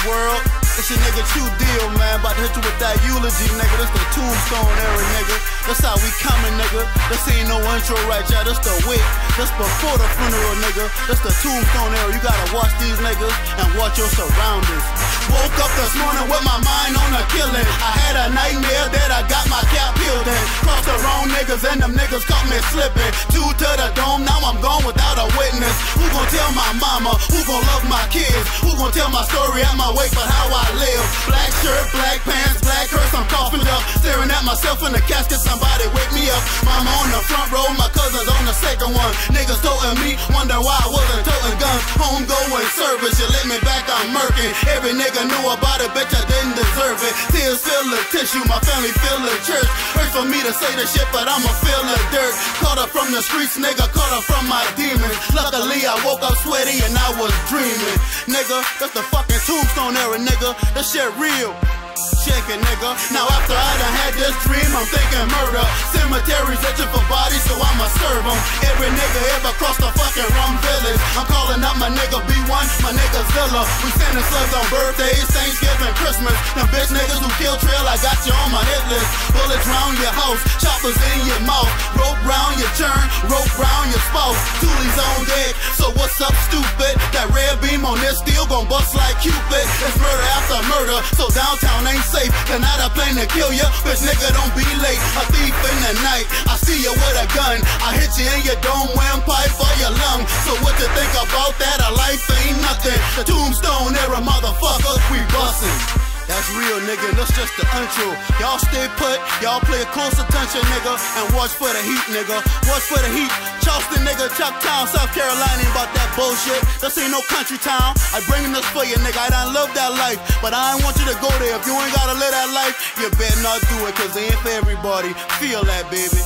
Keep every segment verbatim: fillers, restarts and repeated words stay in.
world? It's your nigga True Deal, man. About to hit you with that eulogy, nigga. This the Tombstone era, nigga. That's how we coming, nigga. This ain't no intro right, y'all. This the wake. This before the funeral, nigga. This the Tombstone era. You gotta watch these niggas and watch your surroundings. Woke up this morning with my mind on a killing. I had a nightmare that I got my cap peeled in. Crossed the wrong niggas and them niggas caught me slipping. Two to the dome, now I'm gone without a witness. Who gon' tell my mama? Who gon' love my kids? Who gon' tell my story at my wake, but how I live? Black shirt, black pants, black hearse, I'm coughing up. Staring at myself in the casket, somebody wake me up. Mama on the front row, my cousins on the second one. Niggas toting me, wonder why I wasn't toting guns. Home going service, you let me back, I'm murking. Every nigga knew about it, bitch, I didn't deserve it. Tears fill the tissue, my family fill the church. Hurts for me to say the shit, but I'ma feel the dirt. Caught up from the streets, nigga, caught up from my demons. Luckily, I woke up sweaty and I was dreaming. Nigga, that's the fucking Tombstone era, nigga. That shit real. Check it, nigga. Now after I done had this dream, I'm thinking murder. Cemeteries itching for bodies, so I'ma serve them. Every nigga ever crossed the fucking rum village. I'm calling up my nigga B one, my nigga Zilla. We sending slugs on birthdays, Thanksgiving, Christmas. Them bitch niggas who kill trail, I got you on my hit list. Bullets round your house, choppers in your mouth. Rope round your churn, rope round your spouse. Toolies on deck, so what's up, stupid? That red beam on this steel gon' bust like Cupid. It's murder after murder, so downtown ain't safe. Tonight I plan to kill ya, bitch nigga don't be late. A thief in the night, I see you with a gun. I hit you in your dome, windpipe for your lung. So what you think about that? A life ain't nothing. The Tombstone era, motherfuckers, we bustin'. That's real, nigga, that's just the intro. Y'all stay put, y'all play close attention, nigga, and watch for the heat, nigga. Watch for the heat. Charleston, nigga, Chucktown, South Carolina, ain't about that bullshit. This ain't no country town. I bringin' this for you, nigga. I done love that life, but I ain't want you to go there. If you ain't gotta live that life, you better not do it, cause it ain't for everybody. Feel that, baby.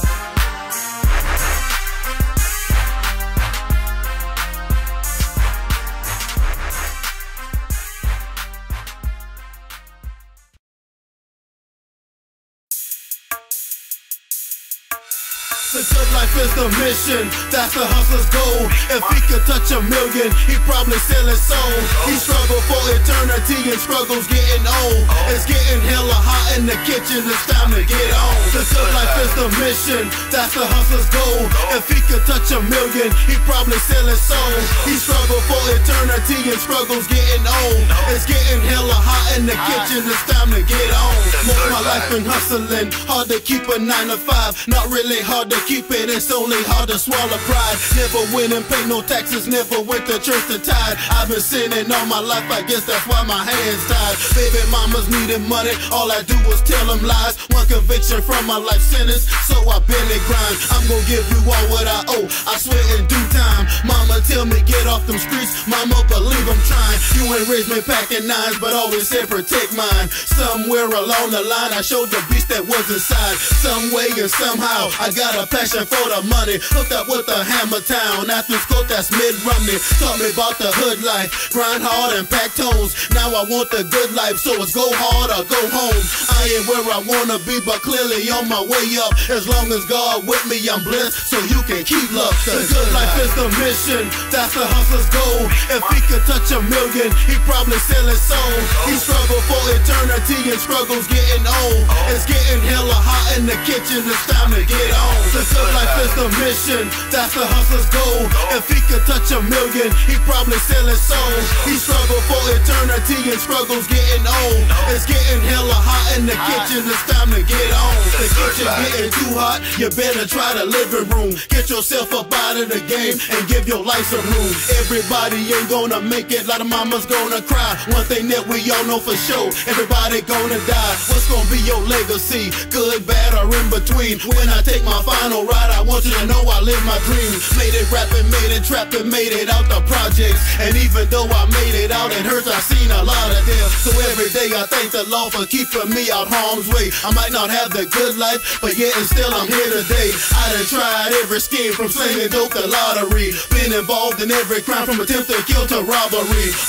The good life is the mission, that's the hustler's goal. If he could touch a million, he'd probably sell his soul. He struggled for eternity and struggles getting old. It's getting hella hot in the kitchen, it's time to get on. The good life is the mission, that's the hustler's goal. If he could touch a million, he'd probably sell his soul. He struggled for eternity and struggles getting old. It's getting hella hot in the kitchen, it's time to get on. Most my life been hustling, hard to keep a nine to five. Not really hard to keep it, it's only hard to swallow pride. Never went and paid no taxes, never went to church to tithe. I've been sinning all my life, I guess that's why my hands tied. Baby mamas needed money, all I do was tell them lies. One conviction from my life sentence, so I barely grind. I'm gonna give you all what I owe, I swear in due time. Mama tell me get off them streets, mama believe I'm trying. You ain't raised me packing nines, but always said protect mine. Somewhere along the line, I showed the beast that was inside. Some way and somehow, I got a passion for the money. Hooked up with the Hammer Town. After school, that's mid-Romney. Taught me about the hood life. Grind hard and pack tones. Now I want the good life, so it's go hard or go home. I ain't where I wanna be, but clearly on my way up. As long as God with me, I'm blessed, so you can keep love. The good life is the mission, that's the hustler's goal. If he could touch a million, he'd probably sell his soul. He struggled for eternity and struggles getting old. It's getting hella hot in the kitchen, it's time to get on. The good life is the mission, that's the hustler's goal. If he could touch a million, he'd probably sell his soul. He struggled for eternity and struggles getting old. It's getting hella hot in the kitchen, it's time to get on. The kitchen getting too hot, you better try the living room. Get yourself up out of the game and give your life some room. Everybody ain't gonna make it, a lot of mamas gonna cry. One thing that we all know for sure, everybody gonna die. What's gonna be your legacy? Good, bad, or in between? When I take my final ride, I want you to know I live my dreams. Made it rapping, made it trapping, made it out the projects. And even though I made it out, it hurts, I've seen a lot of them. So every day I thank the Lord for keeping me out harm's way. I might not have the good life, but yet and still I'm here today. I done tried every scheme, from slinging dope to lottery. Been involved in every crime, from attempt to kill to robbery. All behind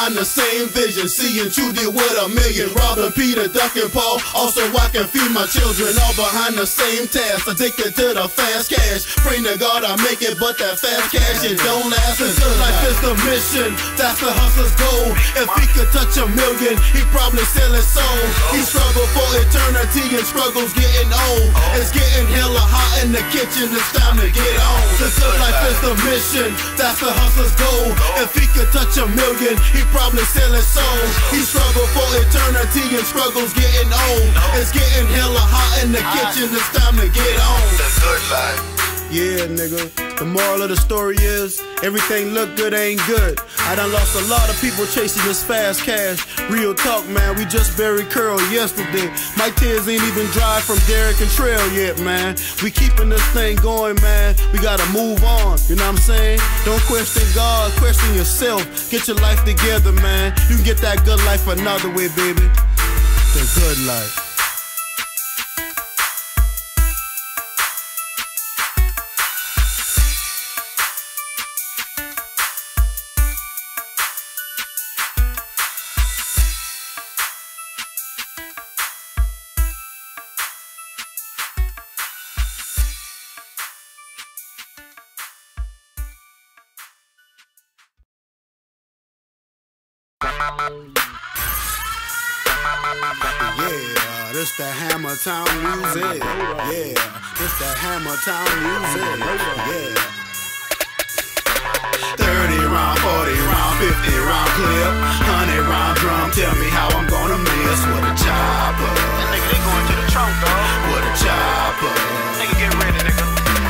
behind the same vision, seeing Trudy with a million. Robin, Peter, Duck, and Paul, also I can feed my children. All behind the same task, addicted to the fast cash. Praying to God I make it, but that fast cash, it don't last. Until life is the mission, that's the hustler's goal. If he could touch a million, he'd probably sell his soul. He struggled for eternity and struggles getting old. It's getting hella hot in the kitchen, it's time to get on. Until life is the mission, that's the hustler's goal. If he could touch a million, he'd probably sell his soul. He struggled for eternity and struggles getting old. It's getting hella hot in the kitchen, it's time to get on. The good life. Yeah, nigga, the moral of the story is everything look good ain't good. I done lost a lot of people chasing this fast cash. Real talk, man, we just buried Curl yesterday. My tears ain't even dry from Derek and Trail yet, man. We keeping this thing going, man. We gotta move on, you know what I'm saying? Don't question God, question yourself. Get your life together, man. You can get that good life another way, baby. The good life. Yeah, this that Hammer Town music. Yeah, this that Hammer Town music. Yeah. thirty round, forty round, fifty round clip, one hundred round drum. Tell me how I'm gonna miss with a chopper. That nigga, they going to the trunk, dog. With a chopper. Nigga, get ready, nigga.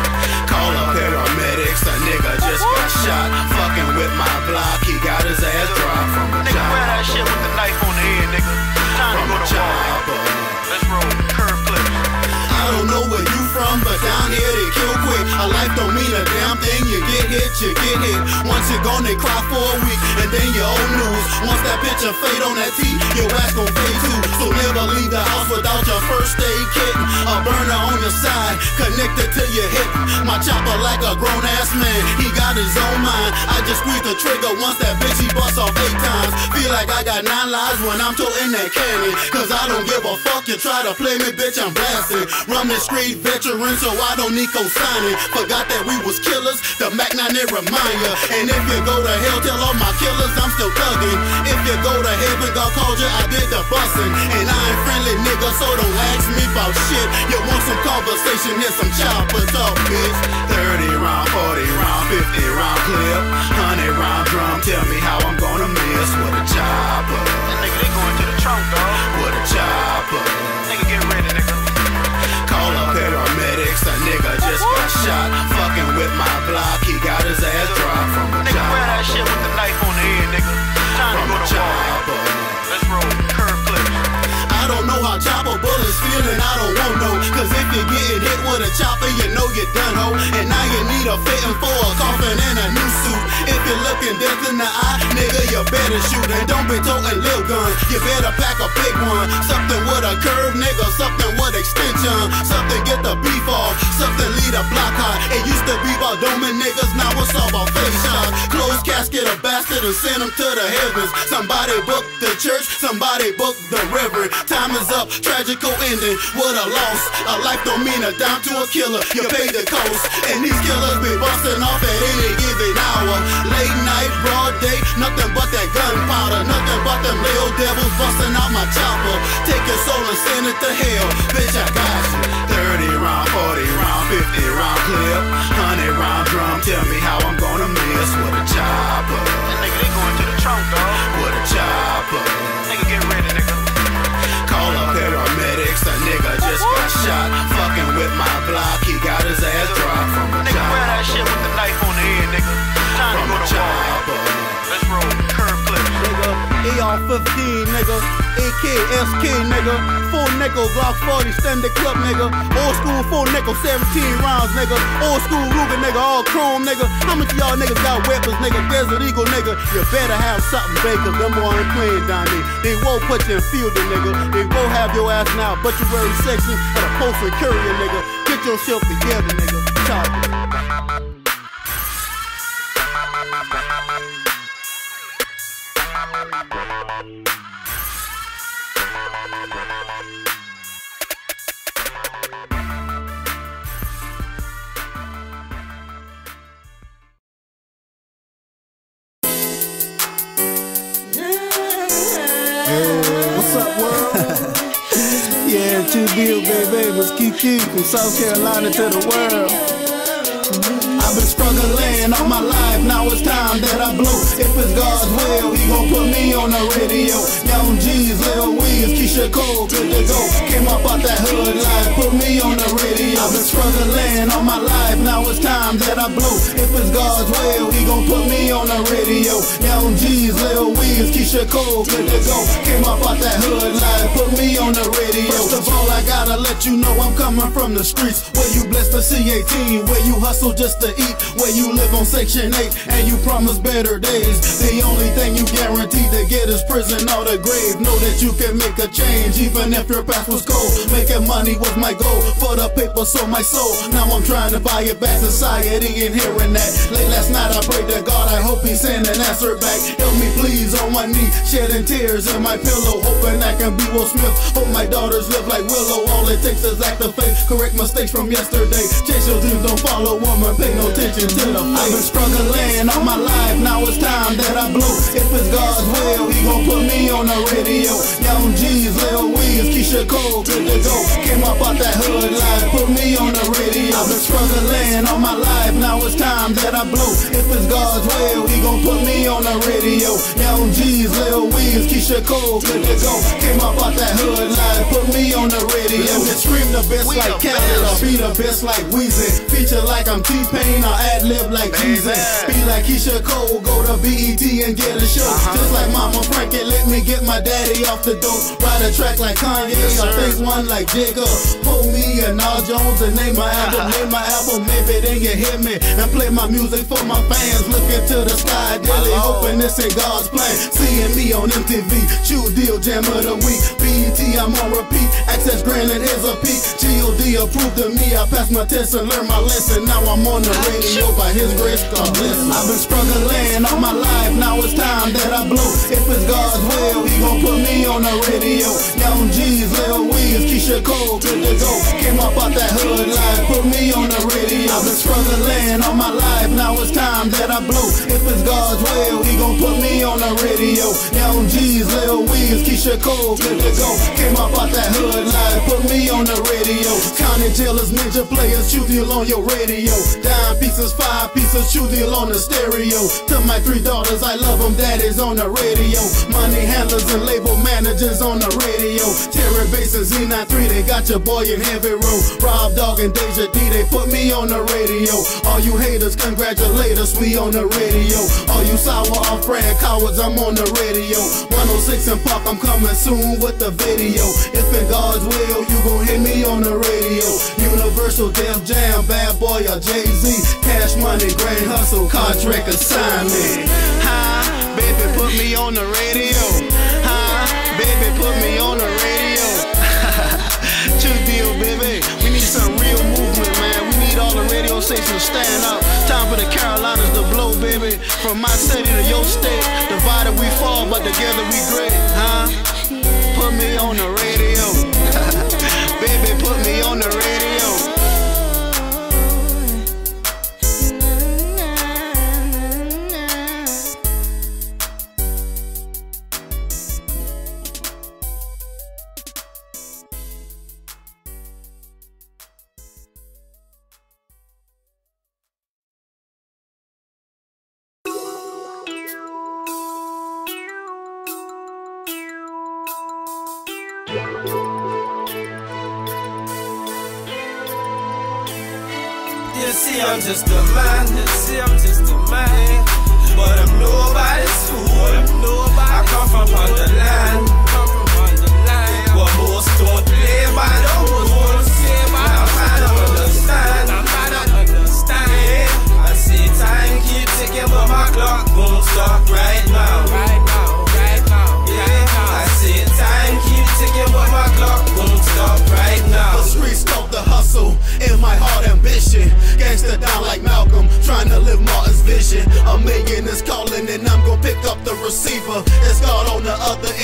Call up paramedics, a nigga just got shot. Fucking with my block, he got his ass dropped from a Nigga, chopper. wear that shit with the knife on the head, nigga. Time From to go a to war, nigga. chopper. Let's roll. Curve clips. I don't know where you from, but down here they kill quick. A life don't mean a damn thing. You get hit, you get hit. Once you're gone, they cry for a week, and then you're old news. Once that picture fade on that T, your ass gon' fade too. So never leave the house without your first aid kit. A burner on your side, connected to your hip. My chopper like a grown ass man, he got his own mind. I just squeeze the trigger once that bitch he bust off eight times. Feel like I got nine lives when I'm toting that cannon. Cause I don't give a fuck, you try to play me, bitch, I'm blasting. Run the street veteran, so I don't need co-signing. Forgot that we was killers, the Mac nine it remind ya. And if you go to hell, tell all my killers I'm still thugging. If you go to heaven, God called you, I did the bussin'. And I ain't friendly, nigga, so don't ask me about shit. You want some conversation, here's some chopper talk, bitch. thirty round, forty round, fifty round clip, one hundred round drum. Tell me how I'm gonna miss with a chopper. That nigga, they going to the trunk, dog. With a chopper. Nigga, get ready, nigga. Call up paramedics, a nigga just got shot. Fucking with my block, he got his ass dropped from a Nigga, wear that chopper. shit with the knife on the head, nigga. Time From to a go to war, nigga. chopper. Let's roll. Curve clips. I don't know how chopper bullets feel, and I don't want no. Cause if you're getting hit with a chopper, you know you're done, ho. And now you need a fitting for a coffin and a new suit. If you're looking death in the eye, nigga, you better shoot. And don't be toting lil gun, you better pack a big one. Something with a curve, nigga, something with extension. Something get the beef off, something lead a block high. It used to be about doming niggas, now it's all about face shots. Close casket a bastard and send him to the heavens. Somebody book the church, somebody book the river. Time is up, tragical ending, what a loss. A life don't mean a dime to a killer, you pay the cost. And these killers be busting off at any given hour. Late night, broad day, nothing but that gunpowder. Nothing but them little devils busting out my chopper. Take your soul and send it to hell, bitch, I got you. thirty round, forty round, fifty round clip, one hundred round drum. Tell me how I'm gonna miss with a chopper. That nigga, they going to the trunk, dog. With a chopper. Nigga, get ready, nigga. Call up paramedics, a nigga just got shot. Fucking with my block, he got his ass dropped from a Nigga, wear that shit with the knife on the head, nigga. Time From to go a to war, nigga. chopper. Let's roll. Curve clips. Nigga, E R fifteen, nigga, A K, S K, nigga, full nickel, Glock forty, standard clip, nigga, old school, full nickel, seventeen rounds, nigga, old school Ruger, nigga, all chrome, nigga. How much of y'all niggas got weapons, nigga? Desert Eagle, nigga, you better have something, babe, cause them boys ain't playing down there. They won't put you in fielding, nigga. They won't have your ass now, but you wearing section at a post and courier, nigga. Get yourself together, nigga. Chopper. What's up, world? Yeah, two deal, baby. Was Kiki from South Carolina to the world. I've been struggling all my life, now it's time that I blow. If it's God's will, He gon' put me on the radio. Young G's, Lil Weez, Keisha Cole, good to go. Came up out that hood life, put me on the radio. I've been struggling all my life, now it's time that I blow. If it's God's will, He gon' put me on the radio. Young G's, Lil Weez, Keisha Cole, good to go. Came up out that hood life, put me on the radio. First of all, I gotta let you know I'm coming from the streets, where you blessed the C eighteen, where you hustle just to eat, where you live on Section eight and you promise better days. The only thing you guaranteed to get is prison or the grave. Know that you can make a change even if your past was cold. Making money was my goal, for the paper sold my soul. Now I'm trying to buy it back. Society ain't hearing that. Late last night I prayed to God, I hope He send an answer back. Help me please on my knee, shedding tears in my pillow, hoping I can be Will Smith. Hope my daughters live like Willow. All it takes is act of faith, correct mistakes from yesterday. Chase your dreams, don't follow woman, pay no attention to the face. I've been struggling all my life, now it's time that I blow. If it's God's will, He gon' put me on the radio. Young G's, Lil Weez, Keisha Cole, good to go. Came up out that hood life, put me on the radio. I've been struggling all my life, now it's time that I blow. If it's God's will, He gon' put me on the radio. Young G's, Lil Weez, Keisha Cole, good to go. Came up out that hood life, put me on the radio. Let me scream the best we like Canada, be the best like Weezy. Feature like I'm T-Pain, or ad-lib like Jeezy. Be like Keisha Cole, go to B E T and get a show. Uh-huh. Just like Mama Frankie, let me get my daddy off the dope. Ride a track like Kanye, yes, or face one like Jigga. Pull me and Al Jones and name my album, name my album. Maybe then you hear me and play my music for my fans. Look into the sky, daily hoping this ain't God's plan. Seeing me on M T V, True Deal, Jam of the Week. B E T, I'm on repeat. Access granted, here's a peek. G O D approved of me. I passed my test and learned my lesson. Now I'm on the radio by His grace, God bless me. I've been struggling all my life, now it's time that I blow. If it's God's will, He gon' put me on the radio. Young G's, Lil Weez, Keisha Cole, good to go. Came up out that hood life, put me on the radio. I've been struggling all my life, now it's time that I blow. If it's God's will, He gon' put me on the radio. Young G's, Lil Weez, Keisha Cole, good to go. Came up out that hood life, put me on the radio. County jailers, ninja players, True Deal on your radio. Dime pieces, five pieces, True Deal on the stereo. To my three daughters, I love them, daddy's on the radio. Money handlers and label managers on the radio. Terry Bases, E ninety-three, they got your boy in heavy row. Rob Dogg and Deja D, they put me on the radio. All you haters, congratulate us, we on the radio. All you sour off brand cowards, I'm on the radio. one oh six and Park, I'm coming soon with the video. If in God's will, you gon' hear me on the radio. Universal, Def Jam, Bad Boy or Jay-Z. Cash Money, Grand Hustle, contract assignment. Hi, baby, put me on the radio. Hi, baby, put me on the radio. True Deal, baby. We need some real movement, man. We need all the radio stations to stand up. Time for the Carolinas to blow, baby. From my city to your state. Divided we fall, but together we great, huh? Put me on the radio. Baby, put me on the radio. You see, I'm just a man, you see, I'm just a man. But I'm nobody's fool, I'm nobody. I come from underland, come from underland. What most don't play by the rules. Now I don't understand, I don't understand. I see time keep ticking, but my clock won't stop right now. Right now, right now, right now. I see time keep ticking, but my clock won't stop right now. The streets stop the hustle in my heart ambition. Gangsta down like Malcolm, trying to live Martin's vision. A million is calling and I'm gonna pick up the receiver. It's God on the other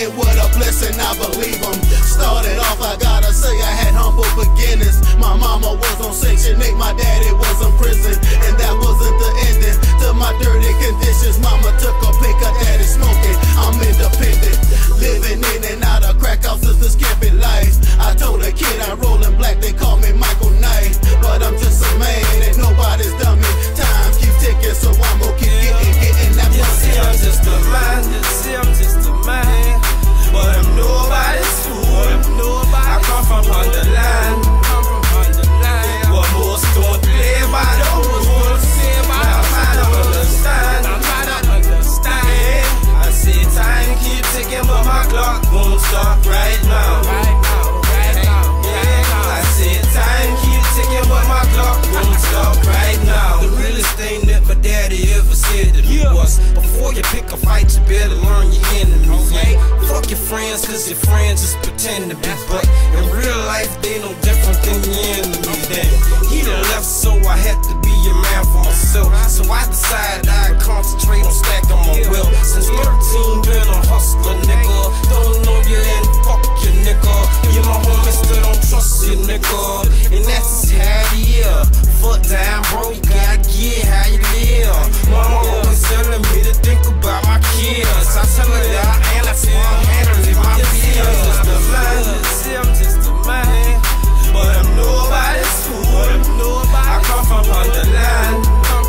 you pick a fight, you better learn your enemies. Okay? Fuck your friends, cause your friends just pretend to be. But in real life, they no different than your enemies. Then he done left, so I had to be a man for myself. So I decided I'd concentrate on stacking my wealth. Since thirteen, been a hustler, nigga. Don't know you, then fuck you, nigga. You my homie, still don't trust you, nigga. And that's how it is. Fuck down, bro, you gotta get how you live. Mama always telling me to think about my kids. I tell her that, and that's why I'm handling my bills. I'm just a man, see, I'm just a man, but I'm nobody's fool. I come from underland,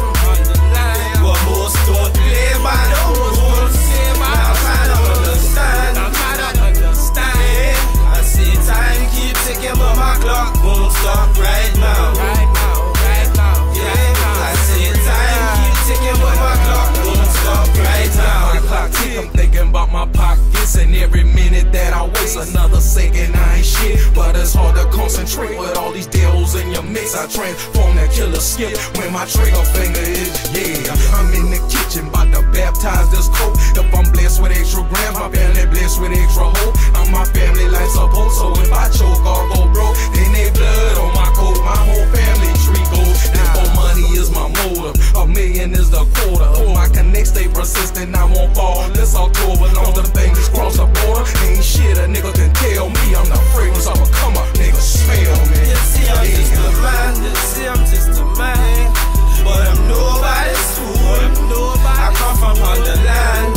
but most don't play by the rules. Now I don't understand, I don't understand. I see time keep ticking, but my clock won't stop right now. Right now, right now, yeah. I see time keep ticking, but my clock won't stop right now. My clock tick, I'm thinking about my pockets, and every minute that I waste another second, I ain't shit. But it's hard to concentrate with all these deals in your mix. I transform that killer skip when my trigger finger is, yeah. I'm in the kitchen, about to baptize this coat. If I'm blessed with extra grams, my family blessed with extra hope. I'm my family like support, so if I choke or go broke, then they blood on my coat. My whole family tree goes. Therefore money is my motive, a million is the quarter. If my connects stay persistent, I won't fall. This October, long to the things cross the border. Ain't shit a nigga can tell me. I'm the fragrance of a come up, nigga smell me. You see, I'm yeah. just a man, you see, I'm just a man, but I'm nobody's fool. I come from underland,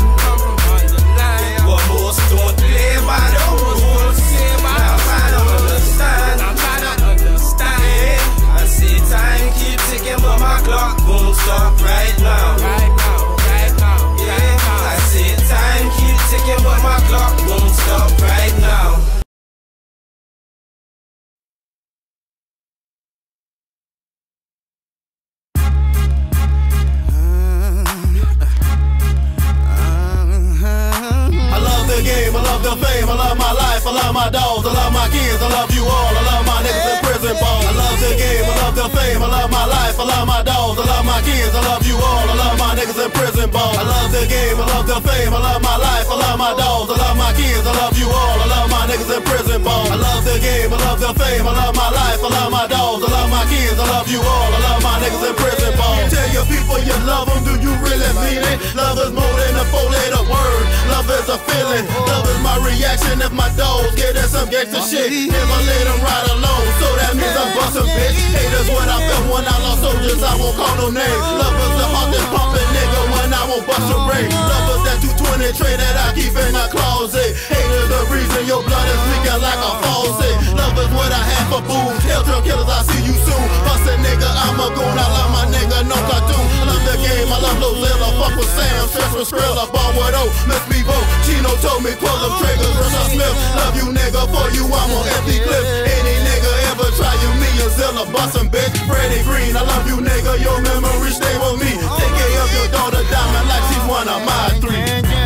but most don't play by the rules. Now I don't understand, I don't understand. I see time keep ticking, but my clock won't stop right now. Right now, right now, yeah. I see time keep ticking, but my clock won't stop right now. Game, I love the fame, I love my life, I love my dogs, I love my kids, I love you all, I love my niggas in prison balls. I love the game, I love the fame, I love my life, I love my dogs, I love my kids, I love you all, I love my niggas in prison balls. I love the game, I love the fame, I love my life, I love my dogs, I love my kids, I love you all, I love my niggas in prison balls. I love the game, I love the fame, I love my life, I love my dogs, I love my kids, I love you all, I love my niggas in prison balls. Tell your people you love them, do you really mean it? Love is more than a four-letter word, love is a feeling. Love is my reaction if my dogs get in some gangsta shit. Never let them ride alone, so that means I'm bustin' bitch. Haters what I felt when I lost soldiers, I won't call no names. Love is the heart that's pumping, nigga, when I won't bust a ring. Love is that two twenty tray that I keep in the closet. Haters the reason your blood is leaking like a faucet. Love is what I have for booze. Hell trail killers, I see you soon. Bustin' nigga, I'm a goon, I love my nigga, no cartoon. I love the game, I love Lozella, fuck with Sam, stress with Skrilla, ball with O, Miss Bevo. Chino told me pull them triggers, Russia Smith. Love you nigga, for you I'm on empty clip. Any nigga ever try you, me and Zilla bustin' bitch. Freddie Green, I love you nigga, your memory stay with me. Take care of your daughter Diamond like she's one of my three.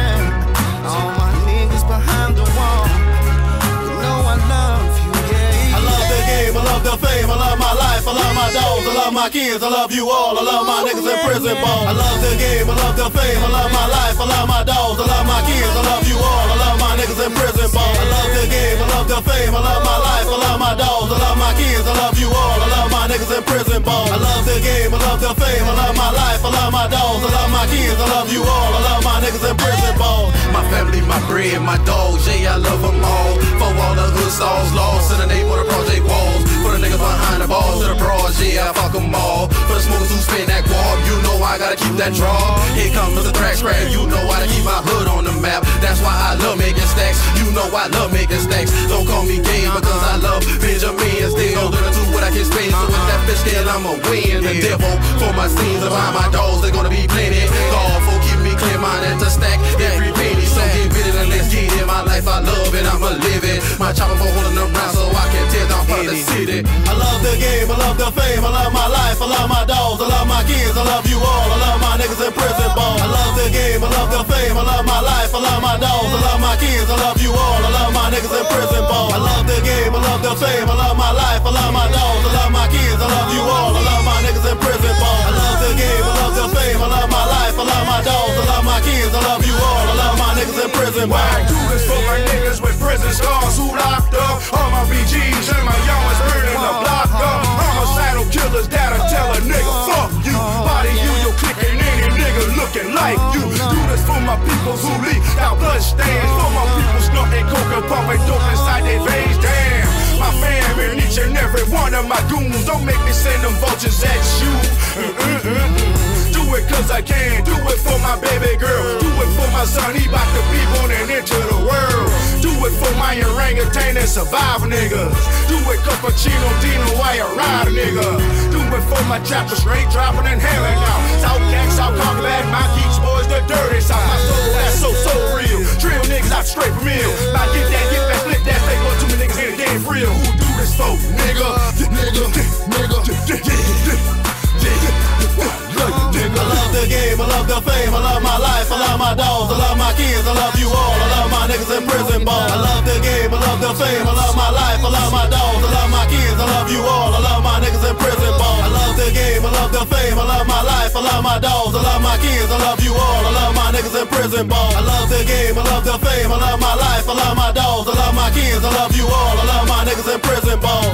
All my niggas behind the wall, you know I love you, yeah. I love the game, I love the fame, I love my life, I love my dogs, I love my kids, I love you all, I love my niggas in prison ball. I love the game, I love the fame, I love my life, I love my dogs, I love my kids, I love you all, I love my niggas in prison ball. I love the game, I love the fame, I love my life, I love my dogs, I love my kids, I love you all, I love my niggas in prison ball. I love the game, I love the fame, I love my life, I love my dogs, I love my kids, I love you all, I love my niggas in prison ball. My family, my bread, my dogs, yeah, I love them all. For all the hood stalls, lost in the neighborhood project walls. For the niggas behind the balls to the bras, yeah, I fuck them all. For the smokers who spin that guap, you know I gotta keep that draw. Here comes the crack scrap, you know I gotta keep my hood on the map. That's why I love making stacks, you know I love making stacks. Don't call me gay because I love Benjamins. They don't do what I can spend, so with that bitch still I'ma win. The devil for my scenes, behind my dogs, they gonna be plenty. God for keep me clear minded to stack every penny. So get rid of it and let's get it. My life I love it, I'ma live it. My chopper for holding around so I can tear down part of the city. I love the game, I love the fame, I love my life, I love my dogs, I love my kids, I love you all, I love my niggas in prison ball. I love the game, I love the fame, I love my life, I love my dogs, I love my kids, I love you all, I love my niggas in prison ball. I love the game, I love the fame, I love my life, I love my dogs, I love my kids, I love you all, I love my niggas in prison ball. I love the game, I love the fame, I love my life, I love my dogs, I love my kids, I prison ball. I do this for my niggas with prison scars who locked up. All my B Gs and my young ones burning the block up. Homicidal killers that'll tell a nigga fuck you. Body you, you clicking any nigga looking like you. Do this for my peoples who leak out blood stains. For my people snorting coke and pumping dope inside their veins. Damn, my fam and each and every one of my goons. Don't make me send them vultures at you. Mm-mm-mm-mm. Do it cause I can. Do it for my baby girl. Do it for my son, he bout to be born and into the world. Do it for my orangutan and survivor niggas. Do it cause Pacino, Dino, why you ride a nigga. Do it for my chapter straight dropping and hailing out. South Gang, South Conklin, my Geeks boys, the dirty South. My soul, that's so, so real. Drill niggas out straight from ill. Now get that, get back, split that, fake one, too many niggas in the game real. Who do this for, nigga? Nigga, nigga, I love the game, I love the fame, I love my life, I love my dogs, I love my kids, I love you all, I love my niggas in prison ball. I love the game, I love the fame, I love my life, I love my dogs, I love my kids, I love you all, I love my niggas in prison ball. I love the game, I love the fame, I love my life, I love my dogs, I love my kids, I love you all, I love my niggas in prison ball. I love the game, I love the fame, I love my life, I love my dogs, I love my kids, I love you all, I love my niggas in prison ball.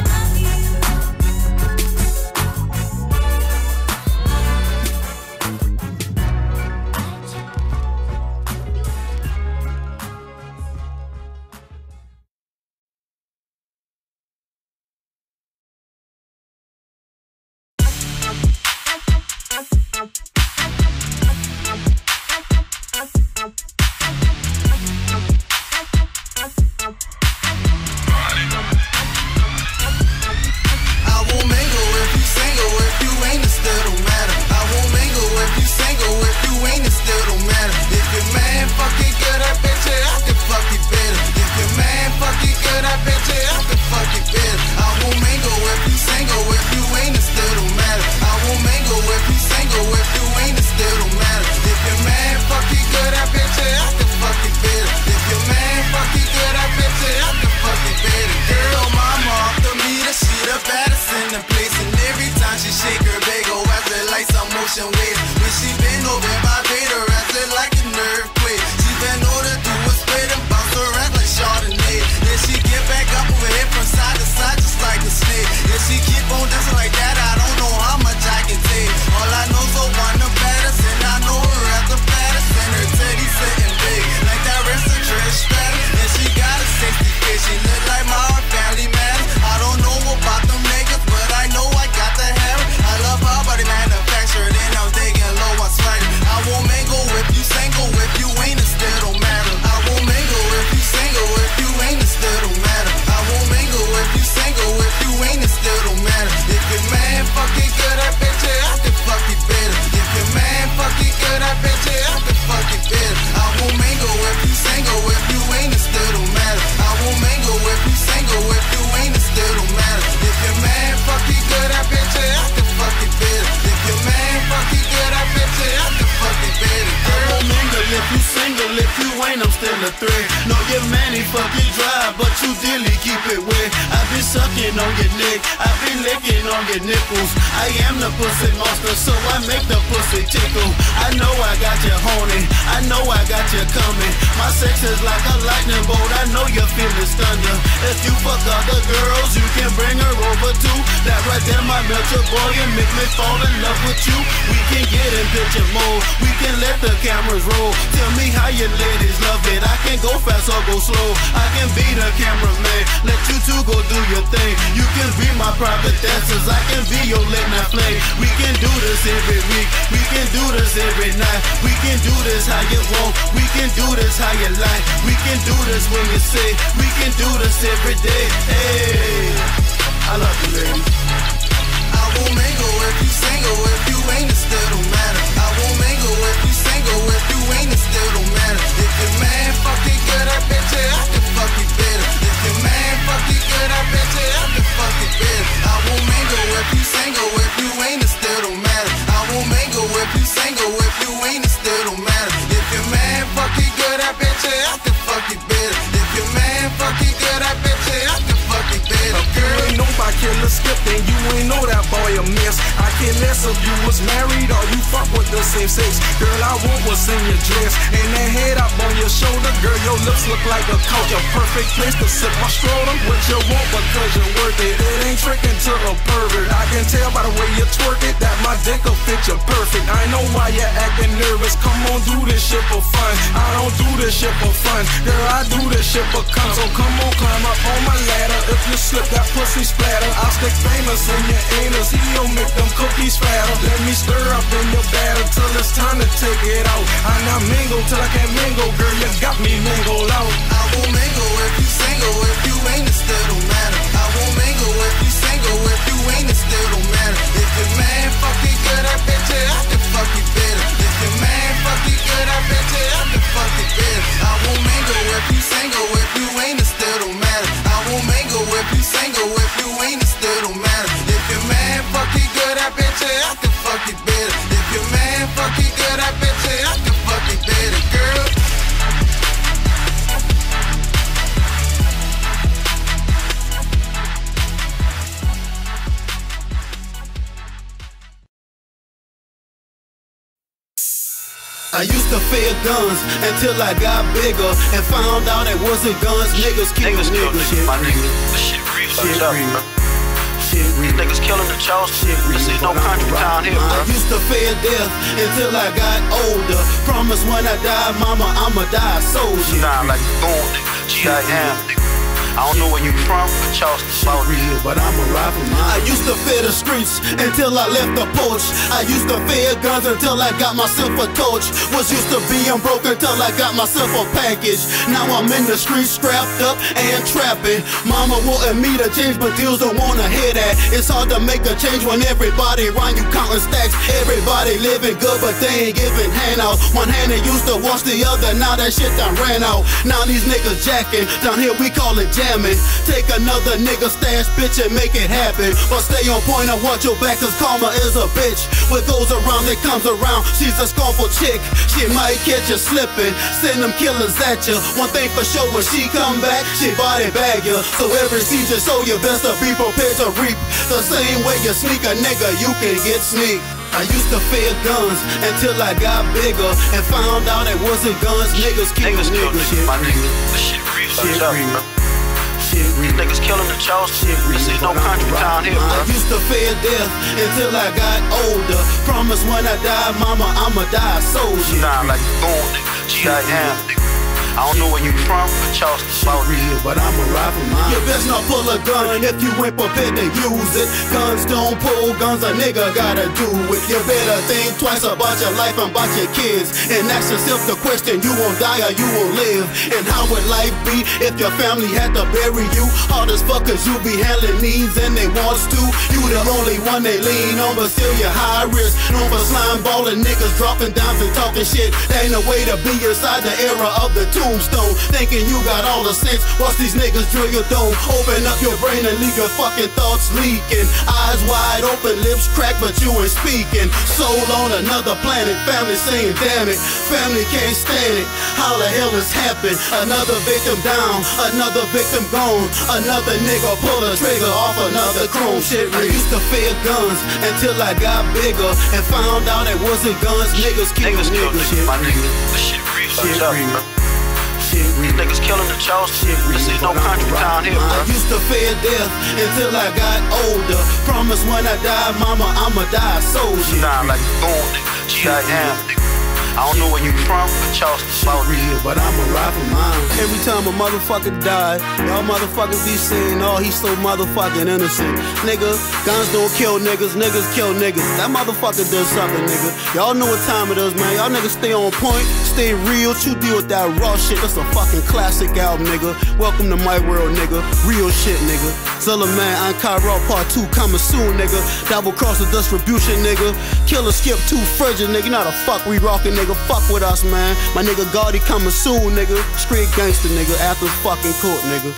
Killer skip, then you ain't know that boy a miss. I care less if you was married or you fuck with sex. Girl, I want what's in your dress and that head up on your shoulder. Girl, your lips look like a couch, a perfect place to sip my scrotum. What you want because you're worth it. It ain't tricking to a pervert. I can tell by the way you twerk it that my dick will fit you perfect. I know why you're acting nervous. Come on, do this shit for fun. I don't do this shit for fun. Girl, I do this shit for cum. So come on, climb up on my ladder. If you slip, that pussy splatter. I'll stick famous in your anus. He'll make them cookies fatter. Let me stir up in your batter till it's time to take it out. I now mingle till I can't mingle. Girl, you got me mingled out. I won't mingle if you single. If you ain't, it still don't matter. I won't mingle if you single. If you ain't, it still don't matter. If your man fuck you good, I bet you I can fuck you better. If your man fuck you good, I bet you I can fuck you better. I won't mingle if you single. If you ain't, it still don't matter. I won't mingle if you single. If you ain't, it still don't matter. If your man fuck you good, I bet you I can fuck you better. If your man fuck you good, I bet you I can fuck you better, girl. I used to fear guns until I got bigger and found out it wasn't guns. Niggas kill Niggas kill niggas. niggas, my nigga. This shit real fucked up, bro. These niggas killing in Charleston. This ain't no country town here, bro. I used to fear death until I got older. Promise when I die, mama, I'ma die a soldier. Nah, like boom, nigga. G I M, nigga. I don't know where you from, but Charleston about real, but I'm a rapper. I used to fear the streets until I left the porch. I used to fear guns until I got myself a torch. Was used to being broke until I got myself a package. Now I'm in the streets strapped up and trapping. Mama wanted me to change, but deals don't wanna hear that. It's hard to make a change when everybody around you counting stacks. Everybody living good, but they ain't giving handouts. One hand they used to wash the other, now that shit done ran out. Now these niggas jacking, down here we call it jamming. Take another nigga stash, bitch, and make it happen. But stay on point and watch your back, cause karma is a bitch. What goes around, it comes around. She's a scornful chick, she might catch you slipping. Send them killers at you. One thing for sure, when she come back, she body bag you. So every season, so you best to be prepared to reap. The same way you sneak a nigga, you can get sneak. I used to fear guns until I got bigger and found out it wasn't guns. Niggas kill niggas. Niggas kill niggas, my nigga. This shit real fucked up, bro. These niggas killing in Charleston. This ain't no country town here, bro. I used to fear death until I got older. Promise when I die, mama, I'ma die a soldier. Nah, like boom, nigga. G I M, nigga. I don't know where you from, but Charleston about real, but I'm a rapper, man. You best not pull a gun if you ain't prepared to use it. Guns don't pull, guns a nigga gotta do it. You better think twice about your life and about your kids, and ask yourself the question: you won't die or you won't live? And how would life be if your family had to bury you? Hard as fuck, cause you be handling needs and they wants to. You the only one they lean on, but still you're high risk. Known for slime balling niggas, dropping dimes and talking shit. That ain't a way to be inside the era of the Tombstone. Thinking you got all the sense, watch these niggas drill your dome. Open up your brain and leave your fucking thoughts leaking. Eyes wide open, lips cracked, but you ain't speaking. Soul on another planet, family saying damn it. Family can't stand it, how the hell this happened? Another victim down, another victim gone. Another nigga pull a trigger off another chrome shit. I used to fear guns until I got bigger and found out it wasn't guns. Niggas kill niggas. niggas. Kill niggas, my nigga. This shit real fucked up, bro. These niggas killing in Charleston. This ain't no country town here, bro. I used to fear death until I got older. Promise when I die, mama, I'ma die a soldier. Nah, like boom, nigga. G I M, nigga. I don't know where you from, but Charleston about real, but I'm a rapper, man. Every time a motherfucker die, y'all motherfuckers be saying, oh, he's so motherfucking innocent. Nigga, guns don't kill niggas, niggas kill niggas. That motherfucker does something, nigga. Y'all know what time it is, man. Y'all niggas stay on point, stay real, you deal with that raw shit. That's a fucking classic album, nigga. Welcome to my world, nigga. Real shit, nigga. Zilla Man, Ankai Raw Part two coming soon, nigga. Double cross the distribution, nigga. Killer Skip too frigid, nigga. Not a fuck we rockin', nigga. Fuck with us, man. My nigga Gotti coming soon, nigga. Street gangster, nigga. After fucking court, nigga.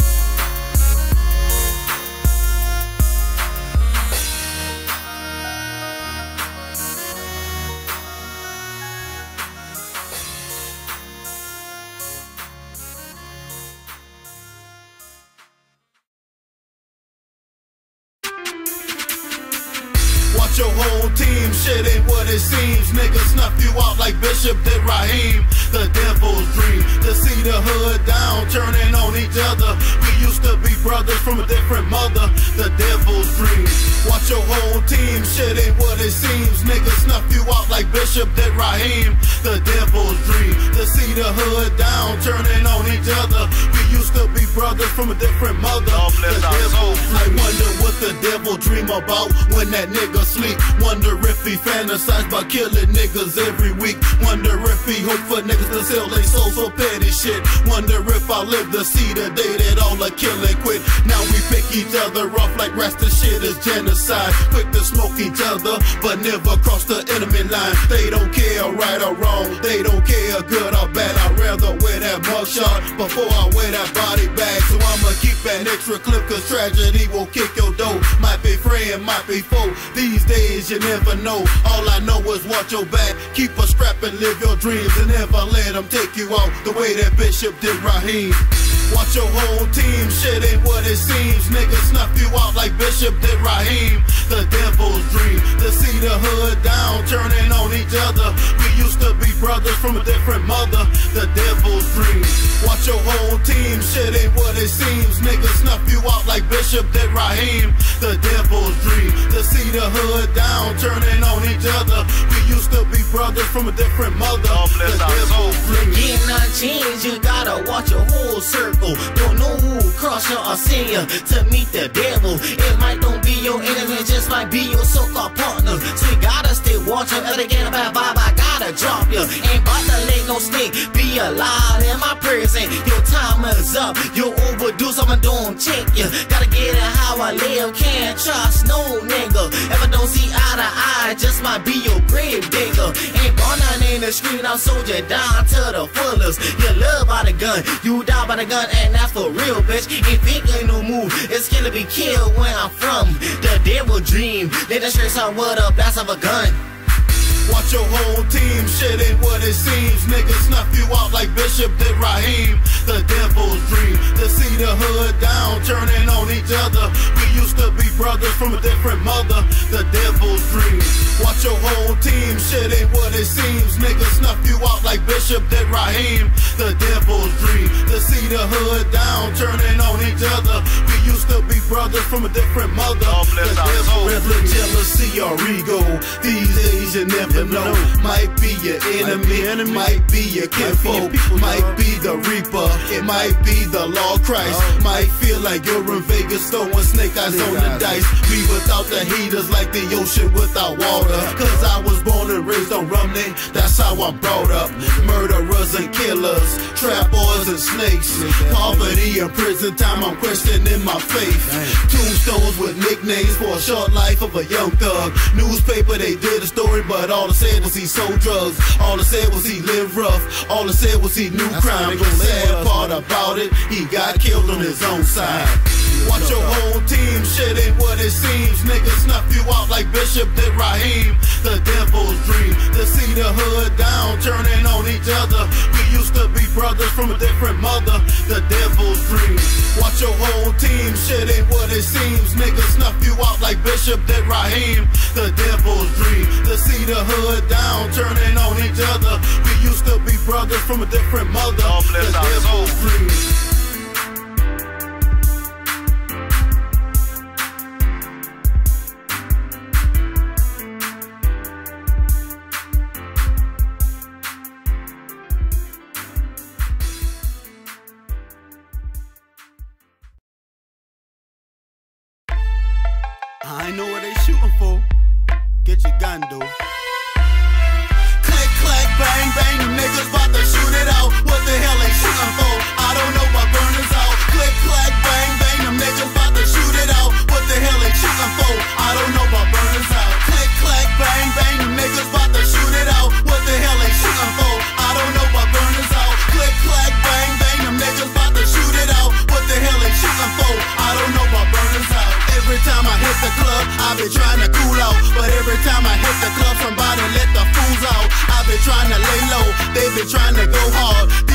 Watch your whole team, shit ain't what it seems. Niggas snuff you out like Bishop did Raheem. The devil's dream, to see the hood down, turning on each other. We used to be brothers from a different mother. The devil's dream. Watch your whole team, shit ain't what it seems. Niggas snuff you out like Bishop did Raheem. The devil's dream, to see the hood down, turning on each other. We used to be brothers from a different mother. The devil's dream. I wonder what the devil dream about when that nigga sleep. Wonder if he fantasize about killing niggas every week. Wonder if he hope for niggas to sell they souls for petty shit. Wonder if I live to see the day that all the killing quit. Now we pick each other off like rasta shit is genocide. Quick to smoke each other, but never cross the enemy line. They don't care right or wrong, they don't care good or bad. I'd rather wear that mugshot before I wear that body bag. So I'ma keep an extra clip, cause tragedy will kick your door. Might be friend, might be foe. These days you never know. All I know is watch your back, keep a strap and live your dreams, and never let them take you out the way that Bishop did Raheem. Watch your whole team, shit ain't what it seems. Niggas snuff you out like Bishop did Raheem. The devil's dream, to see the hood down, turning on each other. We used to be brothers from a different mother. The devil's dream. Watch your whole team, shit ain't what it seems. Niggas snuff you out like Bishop did Raheem. The devil's dream, to see the hood down, turning on each other. We used to be brothers from a different mother. The devil's dream. Getting a change, you gotta watch your whole circle. Don't know who cross you or send you to meet the devil. It might don't be your enemy, it just might be your so-called partner. So you gotta stay watching. Other get a bad vibe, I gotta drop you. Ain't about to let no snake be alive in my prison. Your time is up, you overdue, someone don't check you. Gotta get it how I live, can't trust no nigga. If I don't see eye to eye, just might be your grave digger. Ain't born in the street, I'll soldier down to the fullest. You live by the gun, you die by the gun, and that's for real, bitch. Ain't thinking no move, it's gonna be killed where I'm from. The devil dream, let the stress out with a blast of a gun. Watch your whole team, shit ain't what it seems. Niggas snuff you out like Bishop did Raheem. The devil's dream, to see the hood down, turning on each other. We used to be brothers from a different mother. The devil's dream. Watch your whole team, shit ain't what it seems. Niggas snuff you out like Bishop did Raheem. The devil's dream, to see the hood down, turning on each other. We used to be brothers from a different mother. The devil's dream. Jealousy or ego, these days you never know. Might be your enemy, might be your kinfolk, might be the reaper, it might be the Lord Christ. Might feel like you're in Vegas throwing snake eyes on the dice. We without the heaters like the ocean without water. Cause I was born and raised on Rumney, that's how I'm brought up. Murderers and killers, trap boys and snakes. Poverty and prison time, I'm questioning my faith. Tombstones with nicknames for a short life of a young thug. Newspaper, they did a story, but all All it said was he sold drugs. All it said was he lived rough. All it said was he knew crime. The sad part about it, he got killed on his own side. Watch your whole team, shit ain't what it seems. Niggas snuff you out like Bishop did Raheem. The devil's dream, to see the hood down, turning on each other. We used to be brothers from a different mother. The devil's dream. Watch your whole team, shit ain't what it seems. Niggas snuff you out like Bishop did Raheem. The devil's dream, to see the hood down, turning on each other. We used to be brothers from a different mother. The devil's dream. I ain't know what they shooting for. Get your gun, dude. Click, clack, bang, bang, them niggas bout to shoot it out. What the hell they shooting for? I don't know, but burners out. Click, clack, bang, bang, them niggas bout to shoot it out. What the hell they shooting for? I don't know, but burners out. Click, clack, bang, bang, them niggas bout to shoot it out. What the hell they shooting for? I don't know, but burners out. Click, clack, bang, bang, them niggas bout to shoot it out. What the hell they shooting for? I don't know, but burners out. Every time I hit the club, I been trying to cool out. But every time I hit the club, somebody let the fools out. I been trying to lay low, they been trying to go hard. These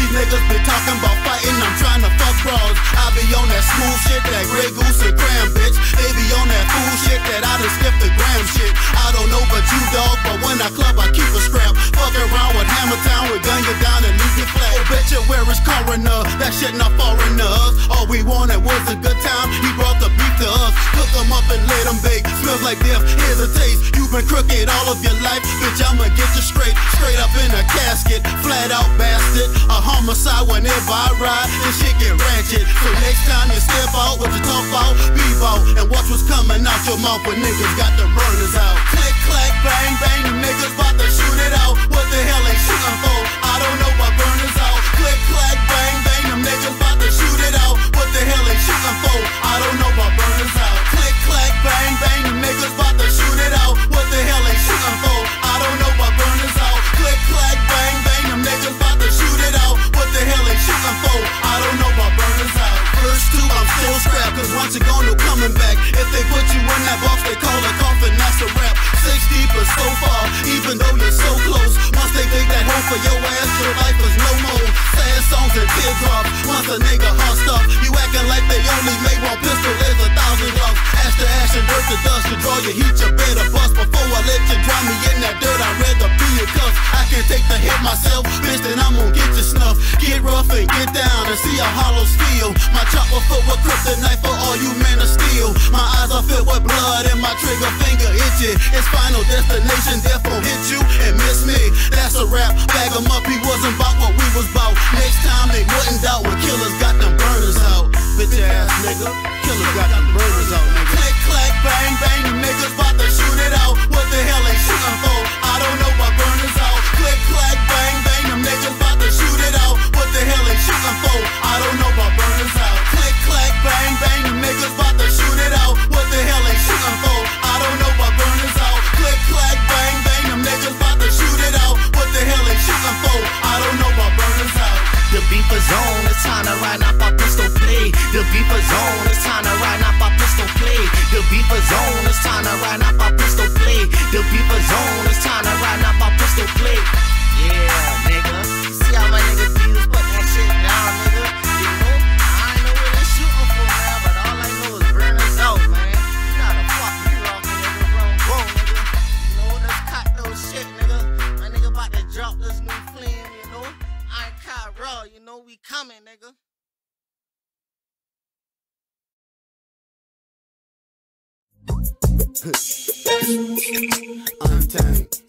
These niggas be talking about fighting, I'm trying to fuck bras. I be on that smooth shit, that Grey Goose and Cram, bitch. They be on that fool shit, that I done skipped the gram shit. I don't know about you, dog, but when I club, I keep a scrap. Fuck around with Hammertown, we gun you down and leave you flat. Oh, bitch, you where it's coroner, that shit not foreign to us. All we wanted was a good time, he brought the beef to us. Cook them up and let them bake, smells like death, here's a taste. You've been crooked all of your life, bitch, I'ma get you straight. Straight up in a casket, flat out bastard. A homicide whenever I ride, this shit get ratchet. So next time you step out, what you talk about, be about. And watch what's coming out your mouth when niggas got the burners out. Click, clack, bang, bang, them niggas bout to shoot it out. What the hell they shooting for? I don't know what burners out. Click, clack, bang, bang, them niggas bout to shoot it out. What the hell they shooting for? I don't know what burners out. Click, clack, bang, bang, them niggas bout to shoot it out. What the hell they shooting for? I don't know what burners out. Click, clack, bang, bang, them niggas bout to shoot it out. What the hell they shooting for? I don't know what burners out. First two, I'm still scrapped, cause once you gone, no coming back. If they put you in that box, they call a coffin, that's a rap. Six deep is so far, even though you're so close. Once they dig that hole for your ass, your life is no more. Sad songs and teardrops, once a nigga hust up, you acting like they only made one pistol, there's a thousand gloves. Ash to ash and dirt to dust, you draw your heat, you better bust. Before I let you drown me in that dirt, I'd rather be a cuss. I can take the hit myself, bitch, then I'm gonna get you snuffed. Get rough and get down and see a hollow steel. My chopper foot with kryptonite for all you men of steel. My eyes are filled with blood and my trigger finger itchy. It's final destination, death won't hit you and miss me. That's a rap, bag him up, he wasn't about what we was about. Next time they wouldn't doubt when killers got them burners out. Bitch ass nigga, killers got them burners out, nigga. Click, clack, bang, bang, them niggas bout to shoot it out. What the hell they shooting for? I don't know what burners out. Click, clack, bang, bang, them niggas bout to shoot it out. What the hell they shooting for? I don't know what burners out. Click, clack, bang, bang, them niggas bout to shoot it out. What the hell they shooting for? I don't know what burners out. Click, clack, bang, bang, them niggas bout to shoot it out. What the hell they shooting for? I don't know what burners out. The beef is on, it's time to ride up our pistol play. The beef is on, it's time to ride up our pistol play. The beef is on, it's time to ride up our pistol play. The beef is on, it's time to ride up our pistol play. Yeah, nigga. You see how my nigga Jesus put that shit down, nigga? You know, I ain't know what they shooting for, man, but all I know is burn us out, man. You know how the fuck you rockin', nigga, wrong, wrong, nigga. You know, let's cut those shit, nigga. My nigga about to drop this new flame, you know. I ain't caught raw, you know, we coming, nigga. Untamed.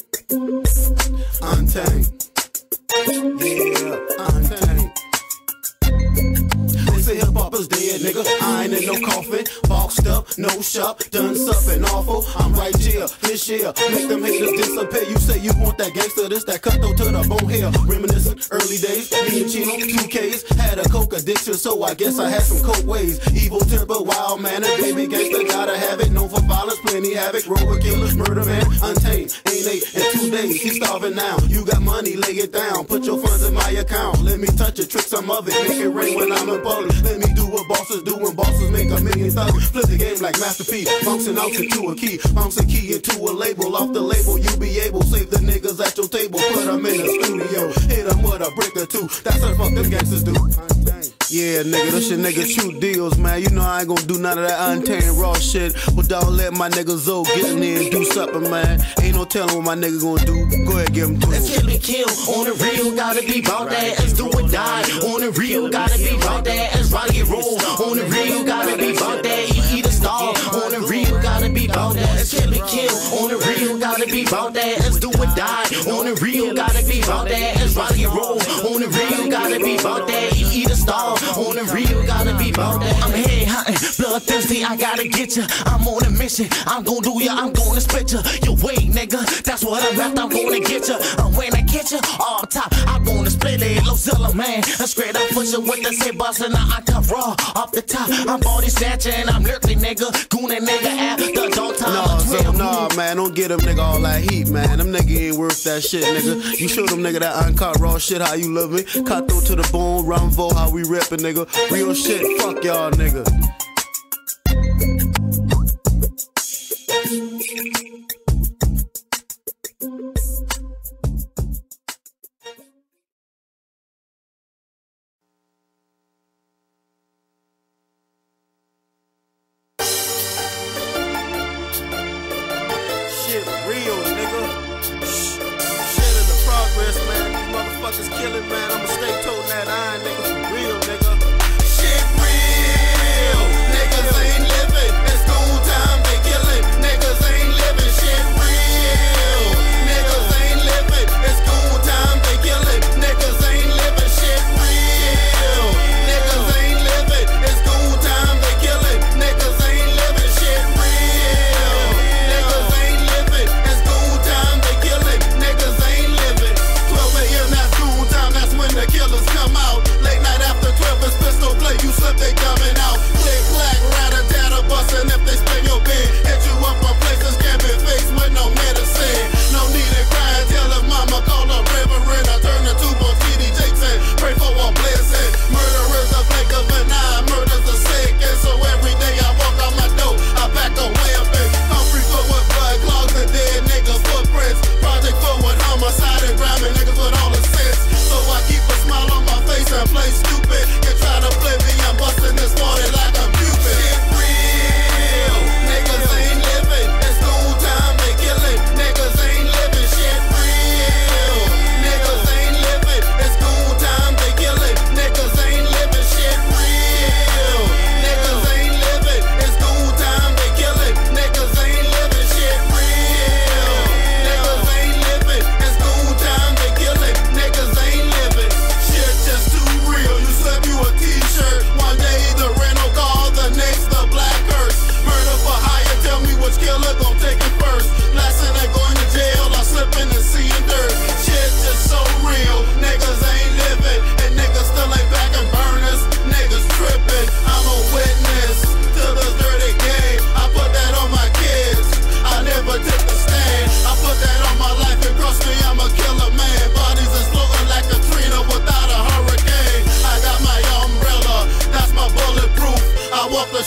Untamed. Yeah, untamed. They say hip hop is dead, nigga. I ain't in no coffin. Boxed up, no shop, done something awful. I'm right here, this year. Make them haters disappear. You say you want that gangster, this that cutthroat to the bone hair. Reminiscent early days, me and Chino, two K's. Had a coke addiction, so I guess I had some coke ways. Evil temper, wild manner, baby gangster, gotta have it. Known for violence, plenty havoc. Rover killers, murder man, untamed. Ain't eight in two days, he's starving now. You got money, lay it down. Put your funds in my account. Let me touch it, trick some of it, make it rain when I'm in public. Let me do what bosses do when bosses make a million thugs. Flip the game like Master P, bouncing out into a key, bouncing key into a label. Off the label, you be able save the niggas at your table. Put them in the studio, hit them with a brick or two. That's what fuck them gangsters do. Yeah, nigga, this shit nigga true deals, man. You know I ain't gonna do none of that untamed raw shit. But don't let my nigga Zoe get in there and do something, man. Ain't no telling what my nigga gonna do. Go ahead, give him to him. Let's kill and kill, on the real, gotta be bout that. Let's do or die, on the real, gotta be bout that. Let's rock and roll, on the real, gotta be bout that. Eat, eat a star, on the real, gotta be bout that. Let's kill and kill, on the real, gotta be bout that. Let's do or die, on the real, gotta be bout that. Let's rock and roll, on the real, gotta be bout that. Eat, eat a star, on the real, gotta be bout that. I'm head hunting, bloodthirsty, I gotta get ya. I'm on a mission, I'm gon' do ya, I'm gonna split ya. You wait, nigga, that's what I'm after, I'm gonna get ya. And when I get ya, off top, I'm gonna split it. Lozilla, man, I'm straight up push it with the say bustin', I cut raw off the top. I'm body snatching, I'm lurking, nigga, goonin' nigga after dog time. Nah, so, nah, man, don't get them nigga all that heat, man. Them nigga ain't worth that shit, nigga. You show them nigga that uncut raw shit, how you love me. Cut through to the bone, Rumvo, how we rippin', nigga. Real shit, fuck y'all, nigga.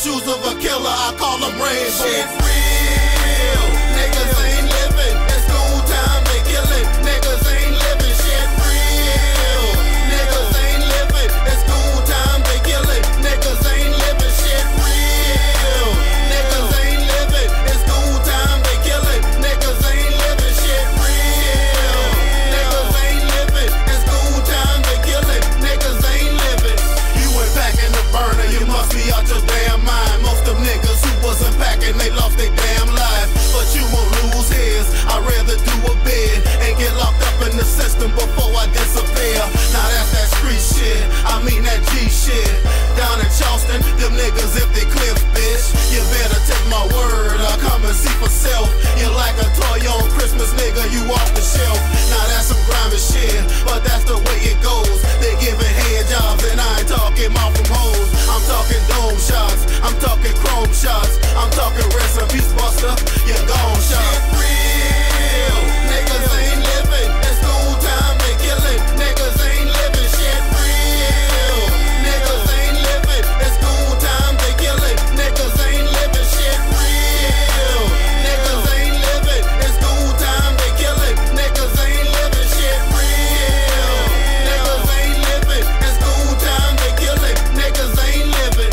shoes of a killer, I call them rainbow. Shit real, niggas ain't living. It's school time, they killing. Niggas ain't living. Shit real, niggas ain't living. It's school time, they killing. Niggas ain't living. Shit real, niggas ain't living. It's school time, they killing. Niggas ain't living. Shit real, niggas ain't living. It's school time, they killing. Niggas ain't living. You went packing the burner, you must be out your damn mind. Most of niggas who wasn't packing, they lost their damn life. But you won't lose his. I'd rather do a bid and get locked up in the system before I disappear. Now that's that street shit, I mean that G shit. Down in Charleston, them niggas if they cliff, bitch. You better take my word, I'll come and see for self. You like a toy on Christmas, nigga, you off the shelf. Now that's some grimy shit, but that's the way it goes. They giving head jobs and I ain't talking mouth from hoes. I'm talking dome shots, I'm talking chrome shots, I'm talking rest in peace buster, you gone shot. Shit real, niggas ain't living. It's school time, they killing. Niggas ain't living. Shit real, niggas ain't living. It's school time, they killing. Niggas ain't living. Shit real, niggas ain't living. It's school time, they killing. Niggas ain't living. Shit real, niggas ain't living. It's school time, they killing. Niggas ain't living.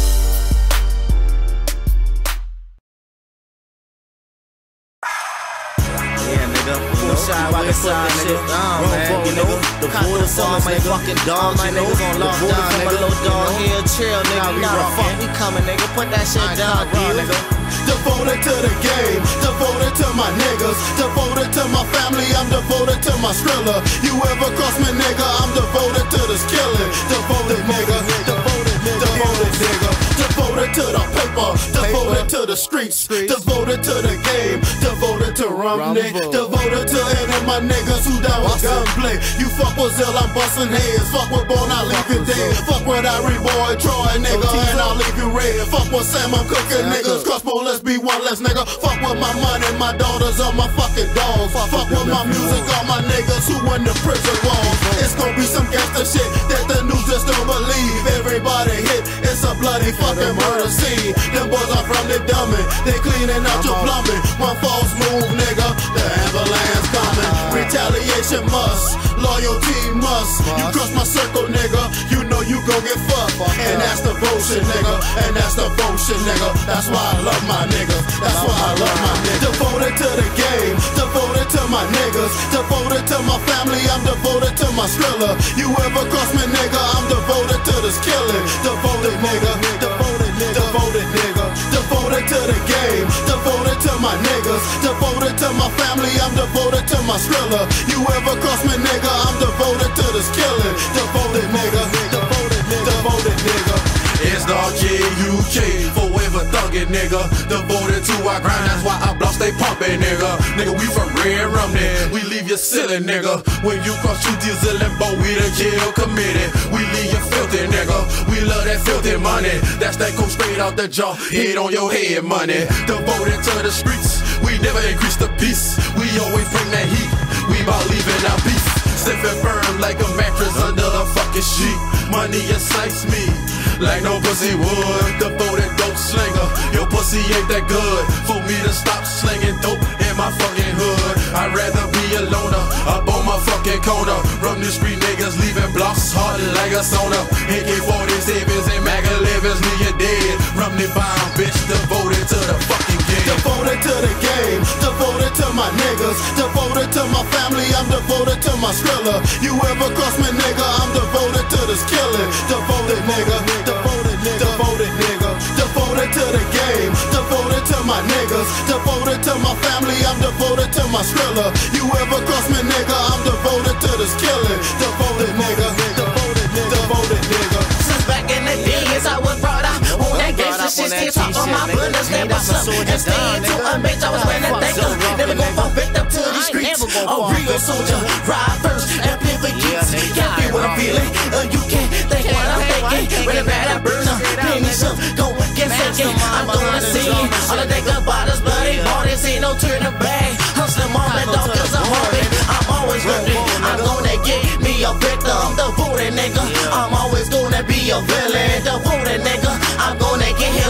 Yeah, nigga. Side, west side, nigga. Uh, man, you know, the voted for all my fucking dogs, my niggas on lockdown, nigga. Little dog here, chill, nigga. Now the fuck we coming, nigga. Put that shit down, nigga. Devoted to the game, devoted to my niggas, devoted to my family, I'm devoted to my skrilla. You ever cross me, nigga, I'm devoted to this killing. Devoted nigga, devoted nigga, devoted nigga. Devoted to the paper, devoted to the streets, devoted to the game, devoted to rum, nigga. Devoted to any of my niggas who down with gunplay. You fuck with Zill, I'm busting heads. Fuck with Bone, I'll leave you dead. Fuck with Irie Boy, Troy, nigga, and I'll leave you red. Fuck with Sam, I'm cooking niggas. Crossbow, let's be one less nigga. Fuck with my money, my daughters, all my fucking dogs. Fuck with my music, all my niggas who in the prison walls. It's gonna be some gangster shit that the news just don't believe. Everybody hit, it's a bloody fucking murder scene. Them boys are from the dummy, they cleaning out your plumbing. One false move, nigga, the ambulance coming. Retaliation must, loyalty must. You cross my circle, nigga, you know you gon' get fucked. And that's devotion, nigga, and that's devotion, nigga. That's why I love my niggas, that's why I love my niggas. Devoted to the game, devoted to my niggas, devoted to my family, I'm devoted to my skrilla. You ever cross me, nigga, I'm devoted to this killing. Devoted nigga, devoted nigga, devoted nigga. Devoted to the game, devoted to my niggas, devoted to my family, I'm devoted to my skrilla. You ever cross me, nigga, I'm devoted to this killing. Devoted nigga, devoted nigga, devoted nigga. It's dog J U K, forever thuggin', nigga. Devoted to our grind, that's why our blocks stay pumpin', nigga. Nigga, we from Red Rum, nigga. We leave you silly, nigga. When you cross two diesel and boat, we the jail committed. We leave you filthy, nigga. We love that filthy money. That's that go straight out the jaw, head on your head money. Devoted to the streets, we never increase the peace. We always bring that heat, we bout leaving our beef. Stiff firm like a mattress under a fucking sheet. Money excites me like no pussy would. Devoted dope slinger, your pussy ain't that good for me to stop slinging dope in my fucking hood. I'd rather be a loner up on my fucking corner. Run the street niggas leaving blocks hard like a sauna. A K forty-sevens and Mac elevens, leave you dead. Rum the bomb, bitch, devoted to the fucking game. Devoted to the game, devoted to my niggas, devoted to my family, I'm devoted to my skrilla. You ever cross me, nigga, I'm devoted to this killing. Devoted nigga, devoted nigga, devoted nigga. Devoted to the game, devoted to my niggas, devoted to my family, I'm devoted to my skrilla. You ever cross me, nigga, I'm devoted to this killing. Devoted nigga, devoted nigga, devoted nigga. Since back in the days I was brought up on that gangsta shit, still talk on my brothers, never suck. And staying to a bitch, I was wearing a thinker. Never gon' fall victim to the streets. A real soldier, ride first and pivot kicks. Can't feel what I'm feeling, uh, you can't think what I'm thinking. When it's bad, I burn up, pay me some, go get sinking. I'm gonna see all I think about is bloody bodies, ain't no turning back. Hustling mom and dog is a hobby. I'm always ready, I'm gonna get me a victim. Devoted nigga, I'm always gonna be a villain. Devoted nigga, I'm gonna get hell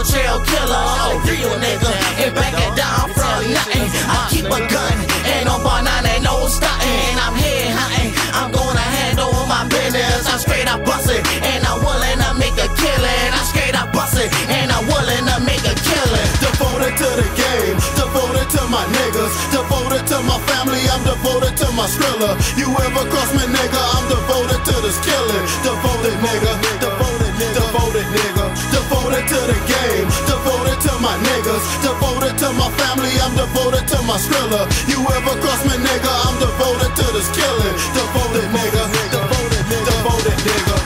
killer, a real nigga. And back it down from nothing. I keep a gun, and on bar nine ain't no stunting. I'm head hunting, I'm gonna handle my business. I'm straight up bustin', and I'm willing to make a killing. I'm straight up bustin', and I'm willing to make a killing. Devoted to the game, devoted to my niggas, devoted to my family, I'm devoted to my skrilla. You ever cross me, nigga, I'm devoted to this killing. Devoted nigga, devoted nigga, devoted nigga, devoted to the game, devoted to my niggas, devoted to my family, I'm devoted to my skrilla. You ever cross me, nigga, I'm devoted to this killing. Devoted nigga, devoted nigga, devoted nigga.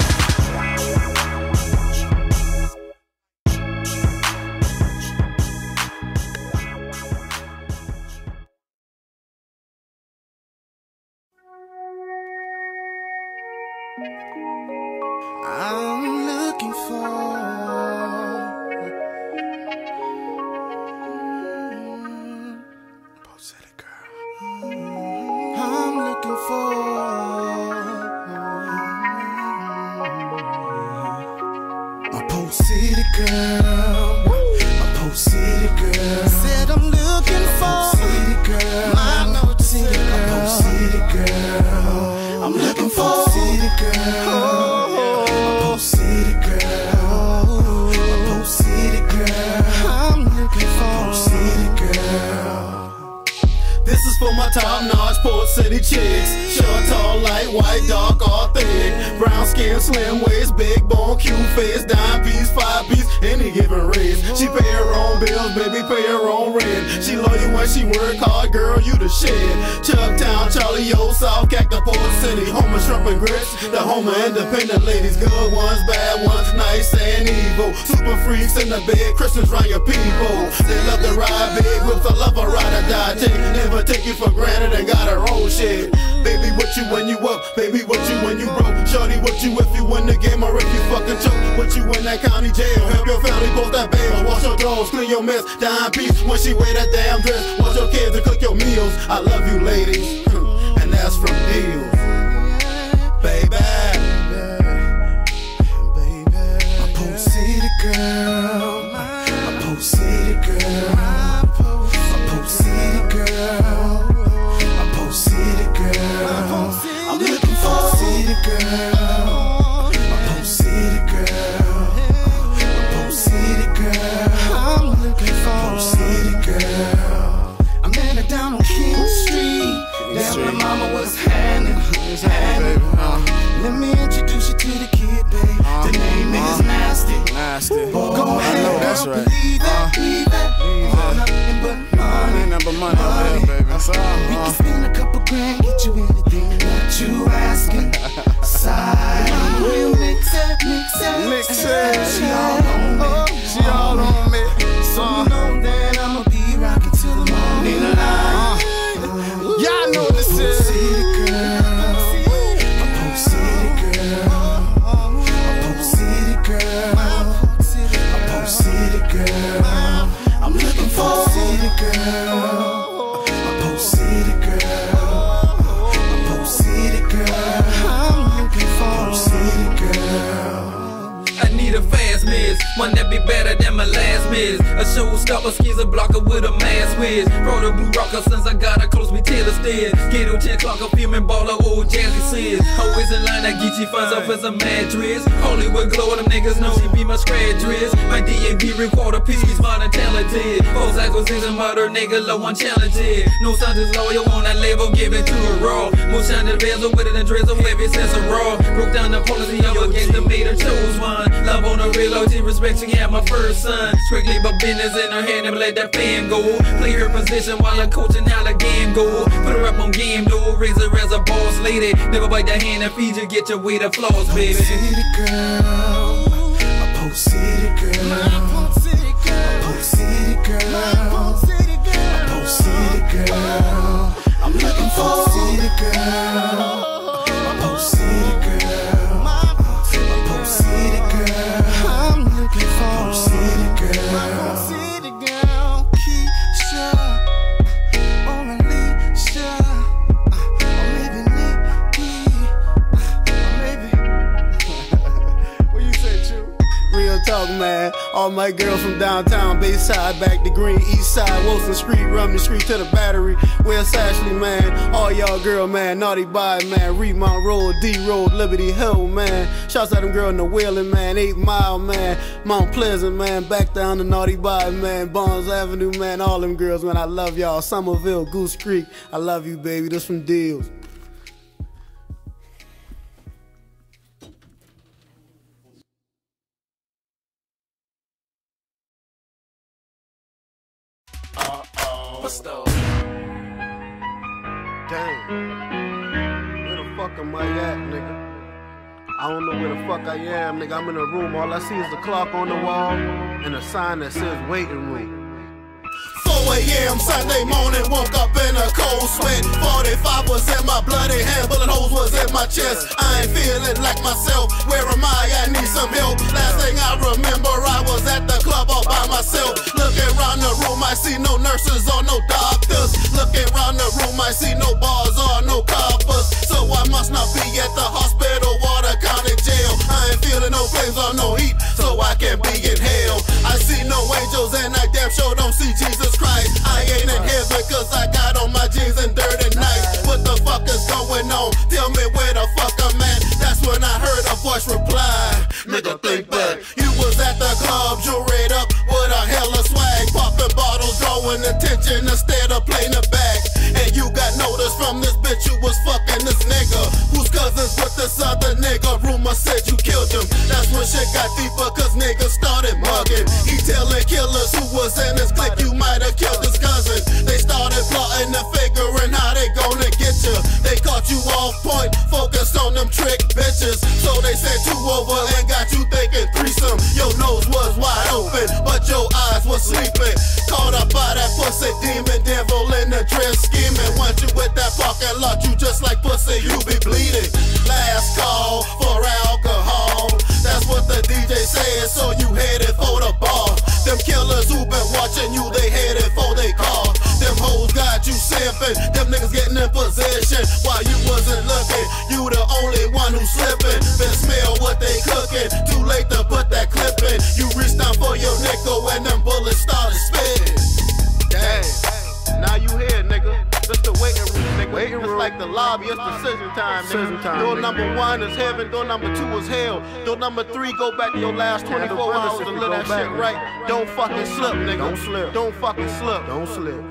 I'm looking for Post City girl. I'm looking for my Post City girl. My Post City girl. Said I'm looking for Post City girl. My Post City girl. My Post City girl. I'm looking for Post City girl. City girl, a Post City girl. I'm looking for a City girl. This is for my top-notch Port City chicks. Short, tall, light, white, dark, all thick. Brown skin, slim waist, big bone, cute face. Dime piece, five piece, any given race. She pay her own bills, baby, pay her own rent. She love you when she work hard, girl, you the shit. Chucktown, Charlie, Old South, Cactus, Port City. Home of shrimp and grits, the home of independent ladies. Good ones, bad ones, nice and evil. Super freaks in the bed, Christians round your people. They love to ride big with a love, a ride or die chick. Never take you for granted and got her own shit. Baby, what you when you up? Baby, what you when you broke? Shorty, what you if you win the game or if you fucking choke? What you in that county jail? Help your family post that bail. Wash your drawers, clean your mess. Dime piece when she wear that damn dress. Wash your kids and cook your meals. I love you, ladies, and that's from Deals, baby. My Post City girl. My Post City girl. My Post City girl. My Post City girl. I'm looking for a City girl. My Post City girl. My Post City girl. I'm looking for a City girl. I met her down on King Street. That's where mama was handing. handing. Uh, let me introduce you to the kid, babe. Uh, the name uh, is Nasty. Nasty. Oh, go ahead, girl, that's right. Believe that, believe that. Uh, nothing but money. Ain't nothing but money out there, baby. That's all. Uh, we can spend a couple grand, get you anything that you asking. Side, we'll mix it, mix it, mix it. She all on me, she all on me. So you know that I'ma be rocking till the morning light. Y'all know this is City girl. My Post City girl. My Post City girl. My Post City girl. I'm looking for City girl. My Post City girl. My Post City girl. I'm looking for City girl. I need a fast miss, one that be better than my last miss. A showstopper, schizo blocker with a mask whiz. Brought a blue rocker since I got her close, me Taylor Stead. Ghetto ten clocker, filming baller, old jazzy sis. Always in line, I get you funds off as a mattress. Hollywood glow, them niggas know she be my scratch dress. My D A B recorder, piece, be smart and talented. False acquisition, murder, nigga, low on challenges. No son is loyal on that label, give it to her raw. Moonshine the bezel with it and drizzle, every sense of raw. Broke down the policy of against the made her chose one. Love on the real loyalty, respect, she had my first son. Strictly but business in her hand and let that fan go. Play her position while I'm coaching how the game go. Put her up on game though, raise her as a boss lady. Never bite the hand and feed you, get your way to flaws, baby. City girl, my Post City girl, my Post City girl, my Post City girl, my Post City girl. I'm looking for City girl, my Post City girl, my Post City girl. I'm looking for City girl, my Post City girl. Keisha or Alicia, or maybe Nikki, or maybe. What you say, Chew? Real talk, man. All my girls from downtown, Bayside, back to Green, East Side, Wilson Street, Rumney Street to the Battery, West Ashley, man. All y'all girl, man. Naughty By, man. Remount Road, D Road, Liberty Hill, man. Shouts out them girls in the Wheeling, man. Eight Mile, man. Mount Pleasant, man. Back down to Naughty By, man. Bonds Avenue, man. All them girls, man. I love y'all. Somerville, Goose Creek. I love you, baby. This from Deals. What's the Dang. Where the fuck am I at, nigga? I don't know where the fuck I am, nigga. I'm in a room. All I see is the clock on the wall and a sign that says waiting room. four A M Sunday morning, woke up in a cold sweat. forty-five was in my bloody hand, bullet holes was in my chest. I ain't feeling like myself. Where am I? I need some help. Last thing I remember, I was at the club all by myself. Looking around the room, I see no nurses or no doctors. Looking around the room, I see no bars or no coppers. So I must not be at the hospital or the county jail. I ain't feeling no flames or no heat, so I can be in hell. I see no angels and I damn sure don't see Jesus Christ. I ain't in heaven cause I got on my jeans and dirty nights. What the fuck is going on? Tell me where the fuck I'm at. That's when I heard a voice reply, nigga, think back. You was at the club, jewelried up with a hella swag, popping bottles, drawing attention instead of playing it back. And you got notice from this bitch you was fucking this nigga, who's cousins with this other nigga. Rumor said you killed him. That's when shit got deeper cause niggas started mugging. He telling killers who was in his clique you might have killed his cousin. They started plotting and figuring how they gonna get you. They caught you off point, focused on them trick bitches. So they sent you over and got you thinking threesome. Your nose was wide open, but your eyes were sleeping. Caught up by that pussy demon devil in the dress scheming. Once you with that parking lot, you just like pussy, you be bleeding. Last call for alcohol. That's what the D J said, so you headed for the bar. Them killers who been watching you, they headed for they car. Them hoes got you simping, them niggas getting in position while you wasn't looking. You the only one who slipping. Been smell what they cooking, too late to put that clip in. You reached down for your nickel and them bullets started spitting. Damn. Now you here, nigga. This the waiting room, nigga. Waiting room. It's like the lobby, it's decision time, nigga. Time, door nigga. Number one is heaven, door number two is hell. Door number three, go back to your last twenty-four hours and live that shit right. Don't fucking slip, nigga. Don't slip. Don't fucking slip. Don't slip.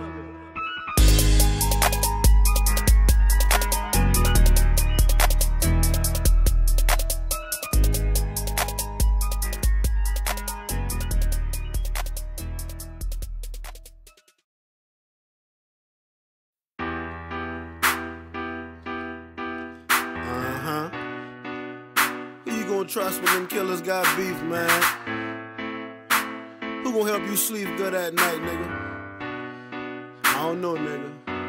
Trust when them killers got beef, man. Who gon' help you sleep good at night, nigga? I don't know, nigga.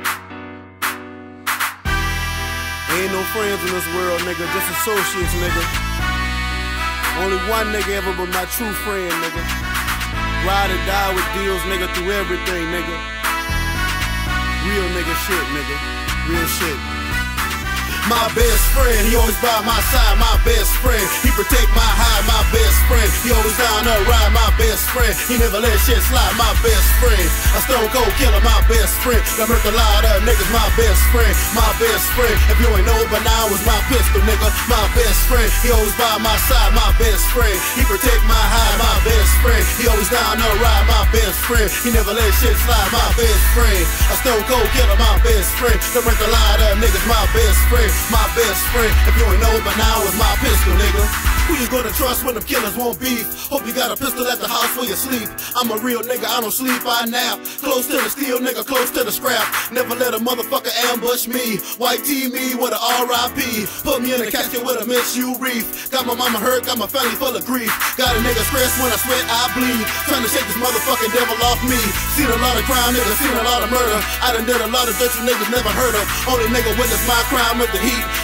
Ain't no friends in this world, nigga. Just associates, nigga. Only one nigga ever but my true friend, nigga. Ride or die with deals, nigga, through everything, nigga. Real nigga shit, nigga. Real shit. My best friend, he always by my side, my best friend. He protect my hide, my best friend. He always down to ride, my best friend. He never let shit slide, my best friend. A stone cold killer, my best friend. Got murked a lot of niggas, my best friend. My best friend. If you ain't know, but now it's my pistol, nigga. My best friend. He always by my side, my best friend. He protect my hide, my best friend. He always down to ride, my best friend. He never let shit slide, my best friend. A stone cold killer, my best friend. Got murked a lot of niggas, my best friend. My best friend, if you ain't know, but now it's my pistol, nigga. Who you gonna trust when them killers won't beef? Hope you got a pistol at the house where you sleep. I'm a real nigga, I don't sleep, I nap. Close to the steel, nigga, close to the scrap. Never let a motherfucker ambush me. White tee me with a R I P. Put me in a casket with a miss you reef. Got my mama hurt, got my family full of grief. Got a nigga stressed when I sweat, I bleed. Trying to shake this motherfucking devil off me. Seen a lot of crime, niggas, seen a lot of murder. I done did a lot of dirt you niggas never heard of. Only nigga witness my crime with the heat.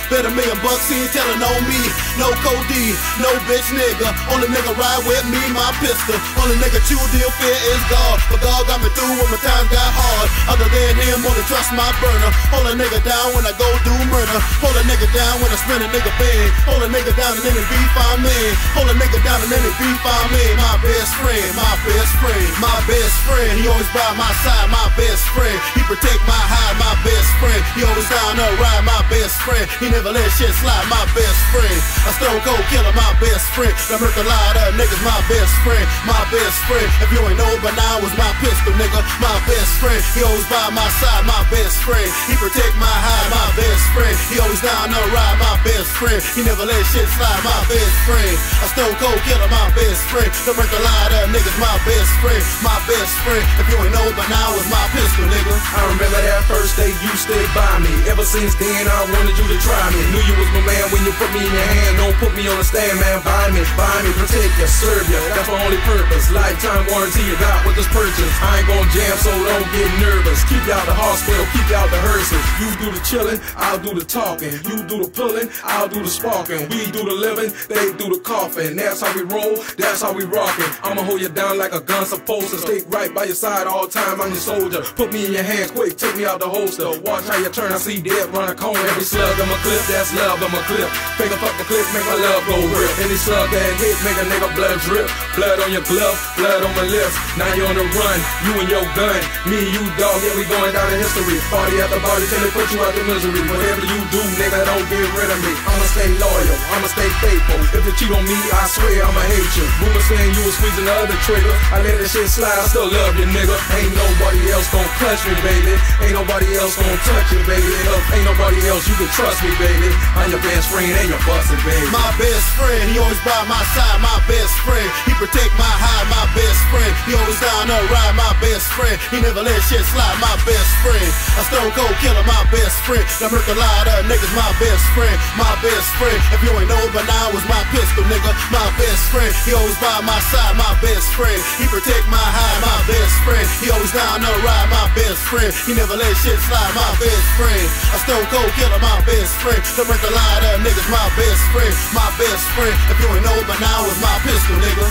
Bet a million bucks he ain't telling on me. No codeine, no bitch nigga. Only nigga ride with me, my pistol. Only nigga true deal fear is God. But God got me through when my times got hard. Other than him, only trust my burner. Hold a nigga down when I go do murder. Hold a nigga down when I spin a nigga bang. Hold a nigga down and any beef I'm in. Hold a nigga down and any beef I'm in. My best friend, my best friend, my best friend. He always by my side, my best friend. He protect my hide, my best friend. He always down to ride, my best friend. He never let shit slide, my best friend. A stone cold killer, my best friend. The murder lot of niggas, my best friend, my best friend. If you ain't know, but now was my pistol, nigga, my best friend. He always by my side, my best friend. He protect my hide, my best friend. He always down to ride, my best friend. He never let shit slide, my best friend. A stone cold killer, my best friend. The murder lot of niggas, my best friend, my best friend. If you ain't know, but now was my pistol, nigga. I remember that first day you stood by me. Ever since then I wanted you to try me. Knew you was my man when you put me in your hand. Don't put me on the stand, man. Buy me, buy me, protect you, serve you. That's my only purpose. Lifetime warranty you got with this purchase. I ain't gon' jam, so don't get nervous. Keep you out the hospital, keep you out the hearses. You do the chillin', I'll do the talking. You do the pulling, I'll do the sparking. We do the living, they do the coughing. That's how we roll, that's how we rockin'. I'ma hold you down like a gun supposed to. Stay right by your side all the time, I'm your soldier. Put me in your hands quick, take me out the holster. Watch how you turn, I see death run a cone. Every slug I'm a clip, that's love I'm a clip. Finger fuck the clip, make my love go rip. Any slug that hit, make a nigga blood drip. Blood on your glove, blood on my lips. Now you on the run, you and your gun. Me and you dog, yeah we going down in history. Party after party till they put you out the misery. Whatever you do, nigga, don't get rid of me. I'ma stay loyal, I'ma stay faithful. If you cheat on me, I swear I'ma hate you. Rumors saying you was squeezing the other trigger. I let that shit slide, I still love you, nigga. Ain't nobody else gon' clutch me, baby. Ain't nobody else gon' touch you, baby. Look, ain't nobody else, you can trust me, baby. I'm your best friend and your busted, baby. My best friend, he always by my side, my best friend. He protect my hide, my best friend. He always down to ride, my best friend. He never let shit slide, my best friend. A stone cold killer, my best friend. The murder lot of niggas, my best friend, my best friend. If you ain't know, but now was my pistol, nigga, my best friend. He always by my side, my best friend. He protect my hide, my best friend. He always down to ride, my best friend. He never let shit slide, my best friend. A stone cold killer, my best friend. The murder lot of niggas, my best friend, my best friend. If you ain't know, but now was my pistol, nigga.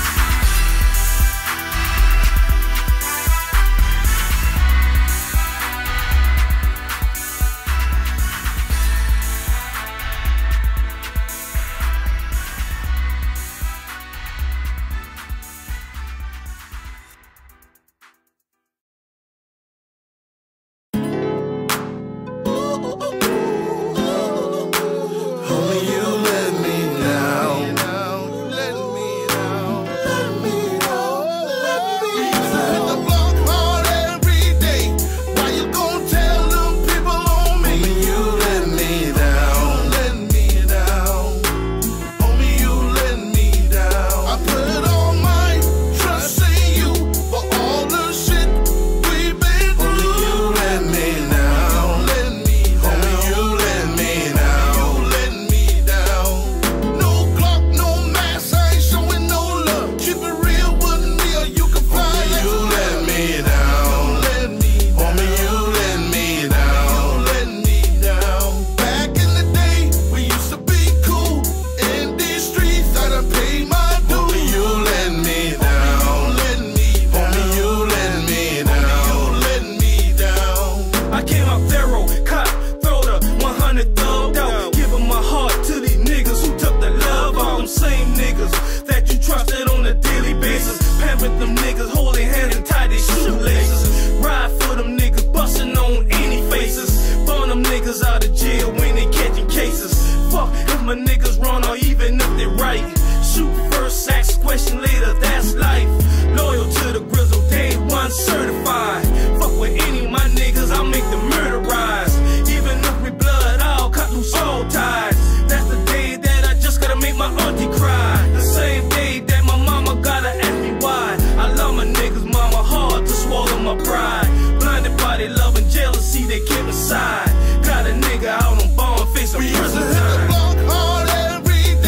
We used to hit the block hard every day.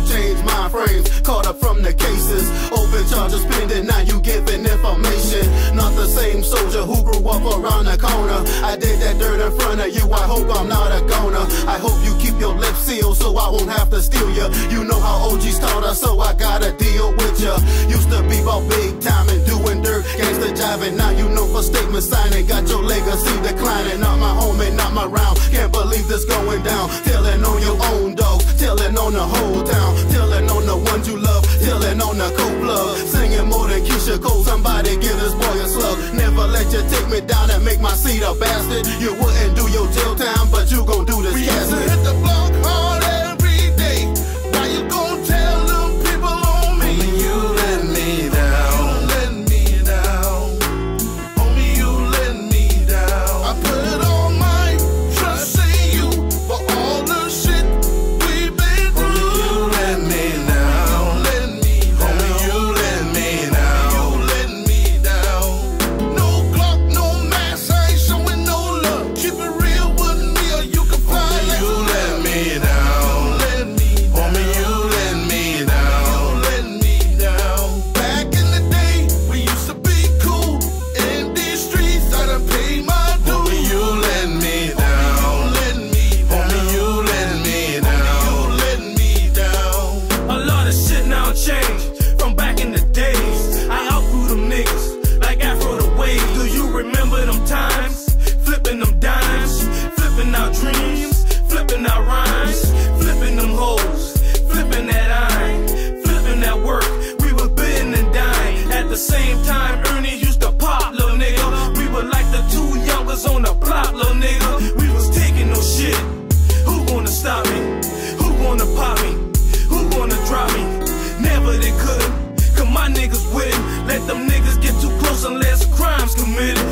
change mind frames. Caught up from the cases, open charges pending, now you giving information. Not the same soldier who grew up around the corner. I did that dirt in front of you, I hope I'm not a goner. I hope you keep your lips sealed so I won't have to steal you. You know how O Gs taught us, so I gotta deal with ya. Used to be about big time and doing dirt, gangsta jiving. Now you know for statement signing, got your legacy declining. Not my home and not my round, can't believe this going down. Telling on your own dog, telling on the whole town, telling on the ones you love, telling on the co-plug. Singing more than Keisha Cole, somebody give this boy a slug. Never let you take me down and make my seat a bastard. You wouldn't do your jail time, but you gon' do this we casket. used to hit the block hard every day. Now you gon' tell them people on me. Homie, you let me down. You let me down. Homie, you let me down. I put all my trust in you for all the shit we've been through. Homie, you let me down. Let me down. Homie, you let me down. You let me down. No clock, no mask, I ain't showing no love. Keep it real with me or you can fly. Homie, you let me down. Let me down. Homie, you let me down. You let me down. Back in the day, we used to be cool. In these streets, I done paid my dues. Homie, you let me down. Let me down. Homie, you let me down. You let me down. A lot of shit now changed from back in the days. I outgrew them niggas like Afro the wave. Do you remember them times? Flipping them dimes, flipping our dreams, flipping our rhymes, flipping them hoes, flipping that iron, flipping that work. We were bidding and dying. At the same time, Ernie used to pop, little nigga. We were like the two youngers on the block, little nigga. We was taking no shit. Who gonna stop me? Who gonna pop me? Who gonna drop me? Never they couldn't. Cause my niggas wouldn't let them niggas get too close unless crimes committed.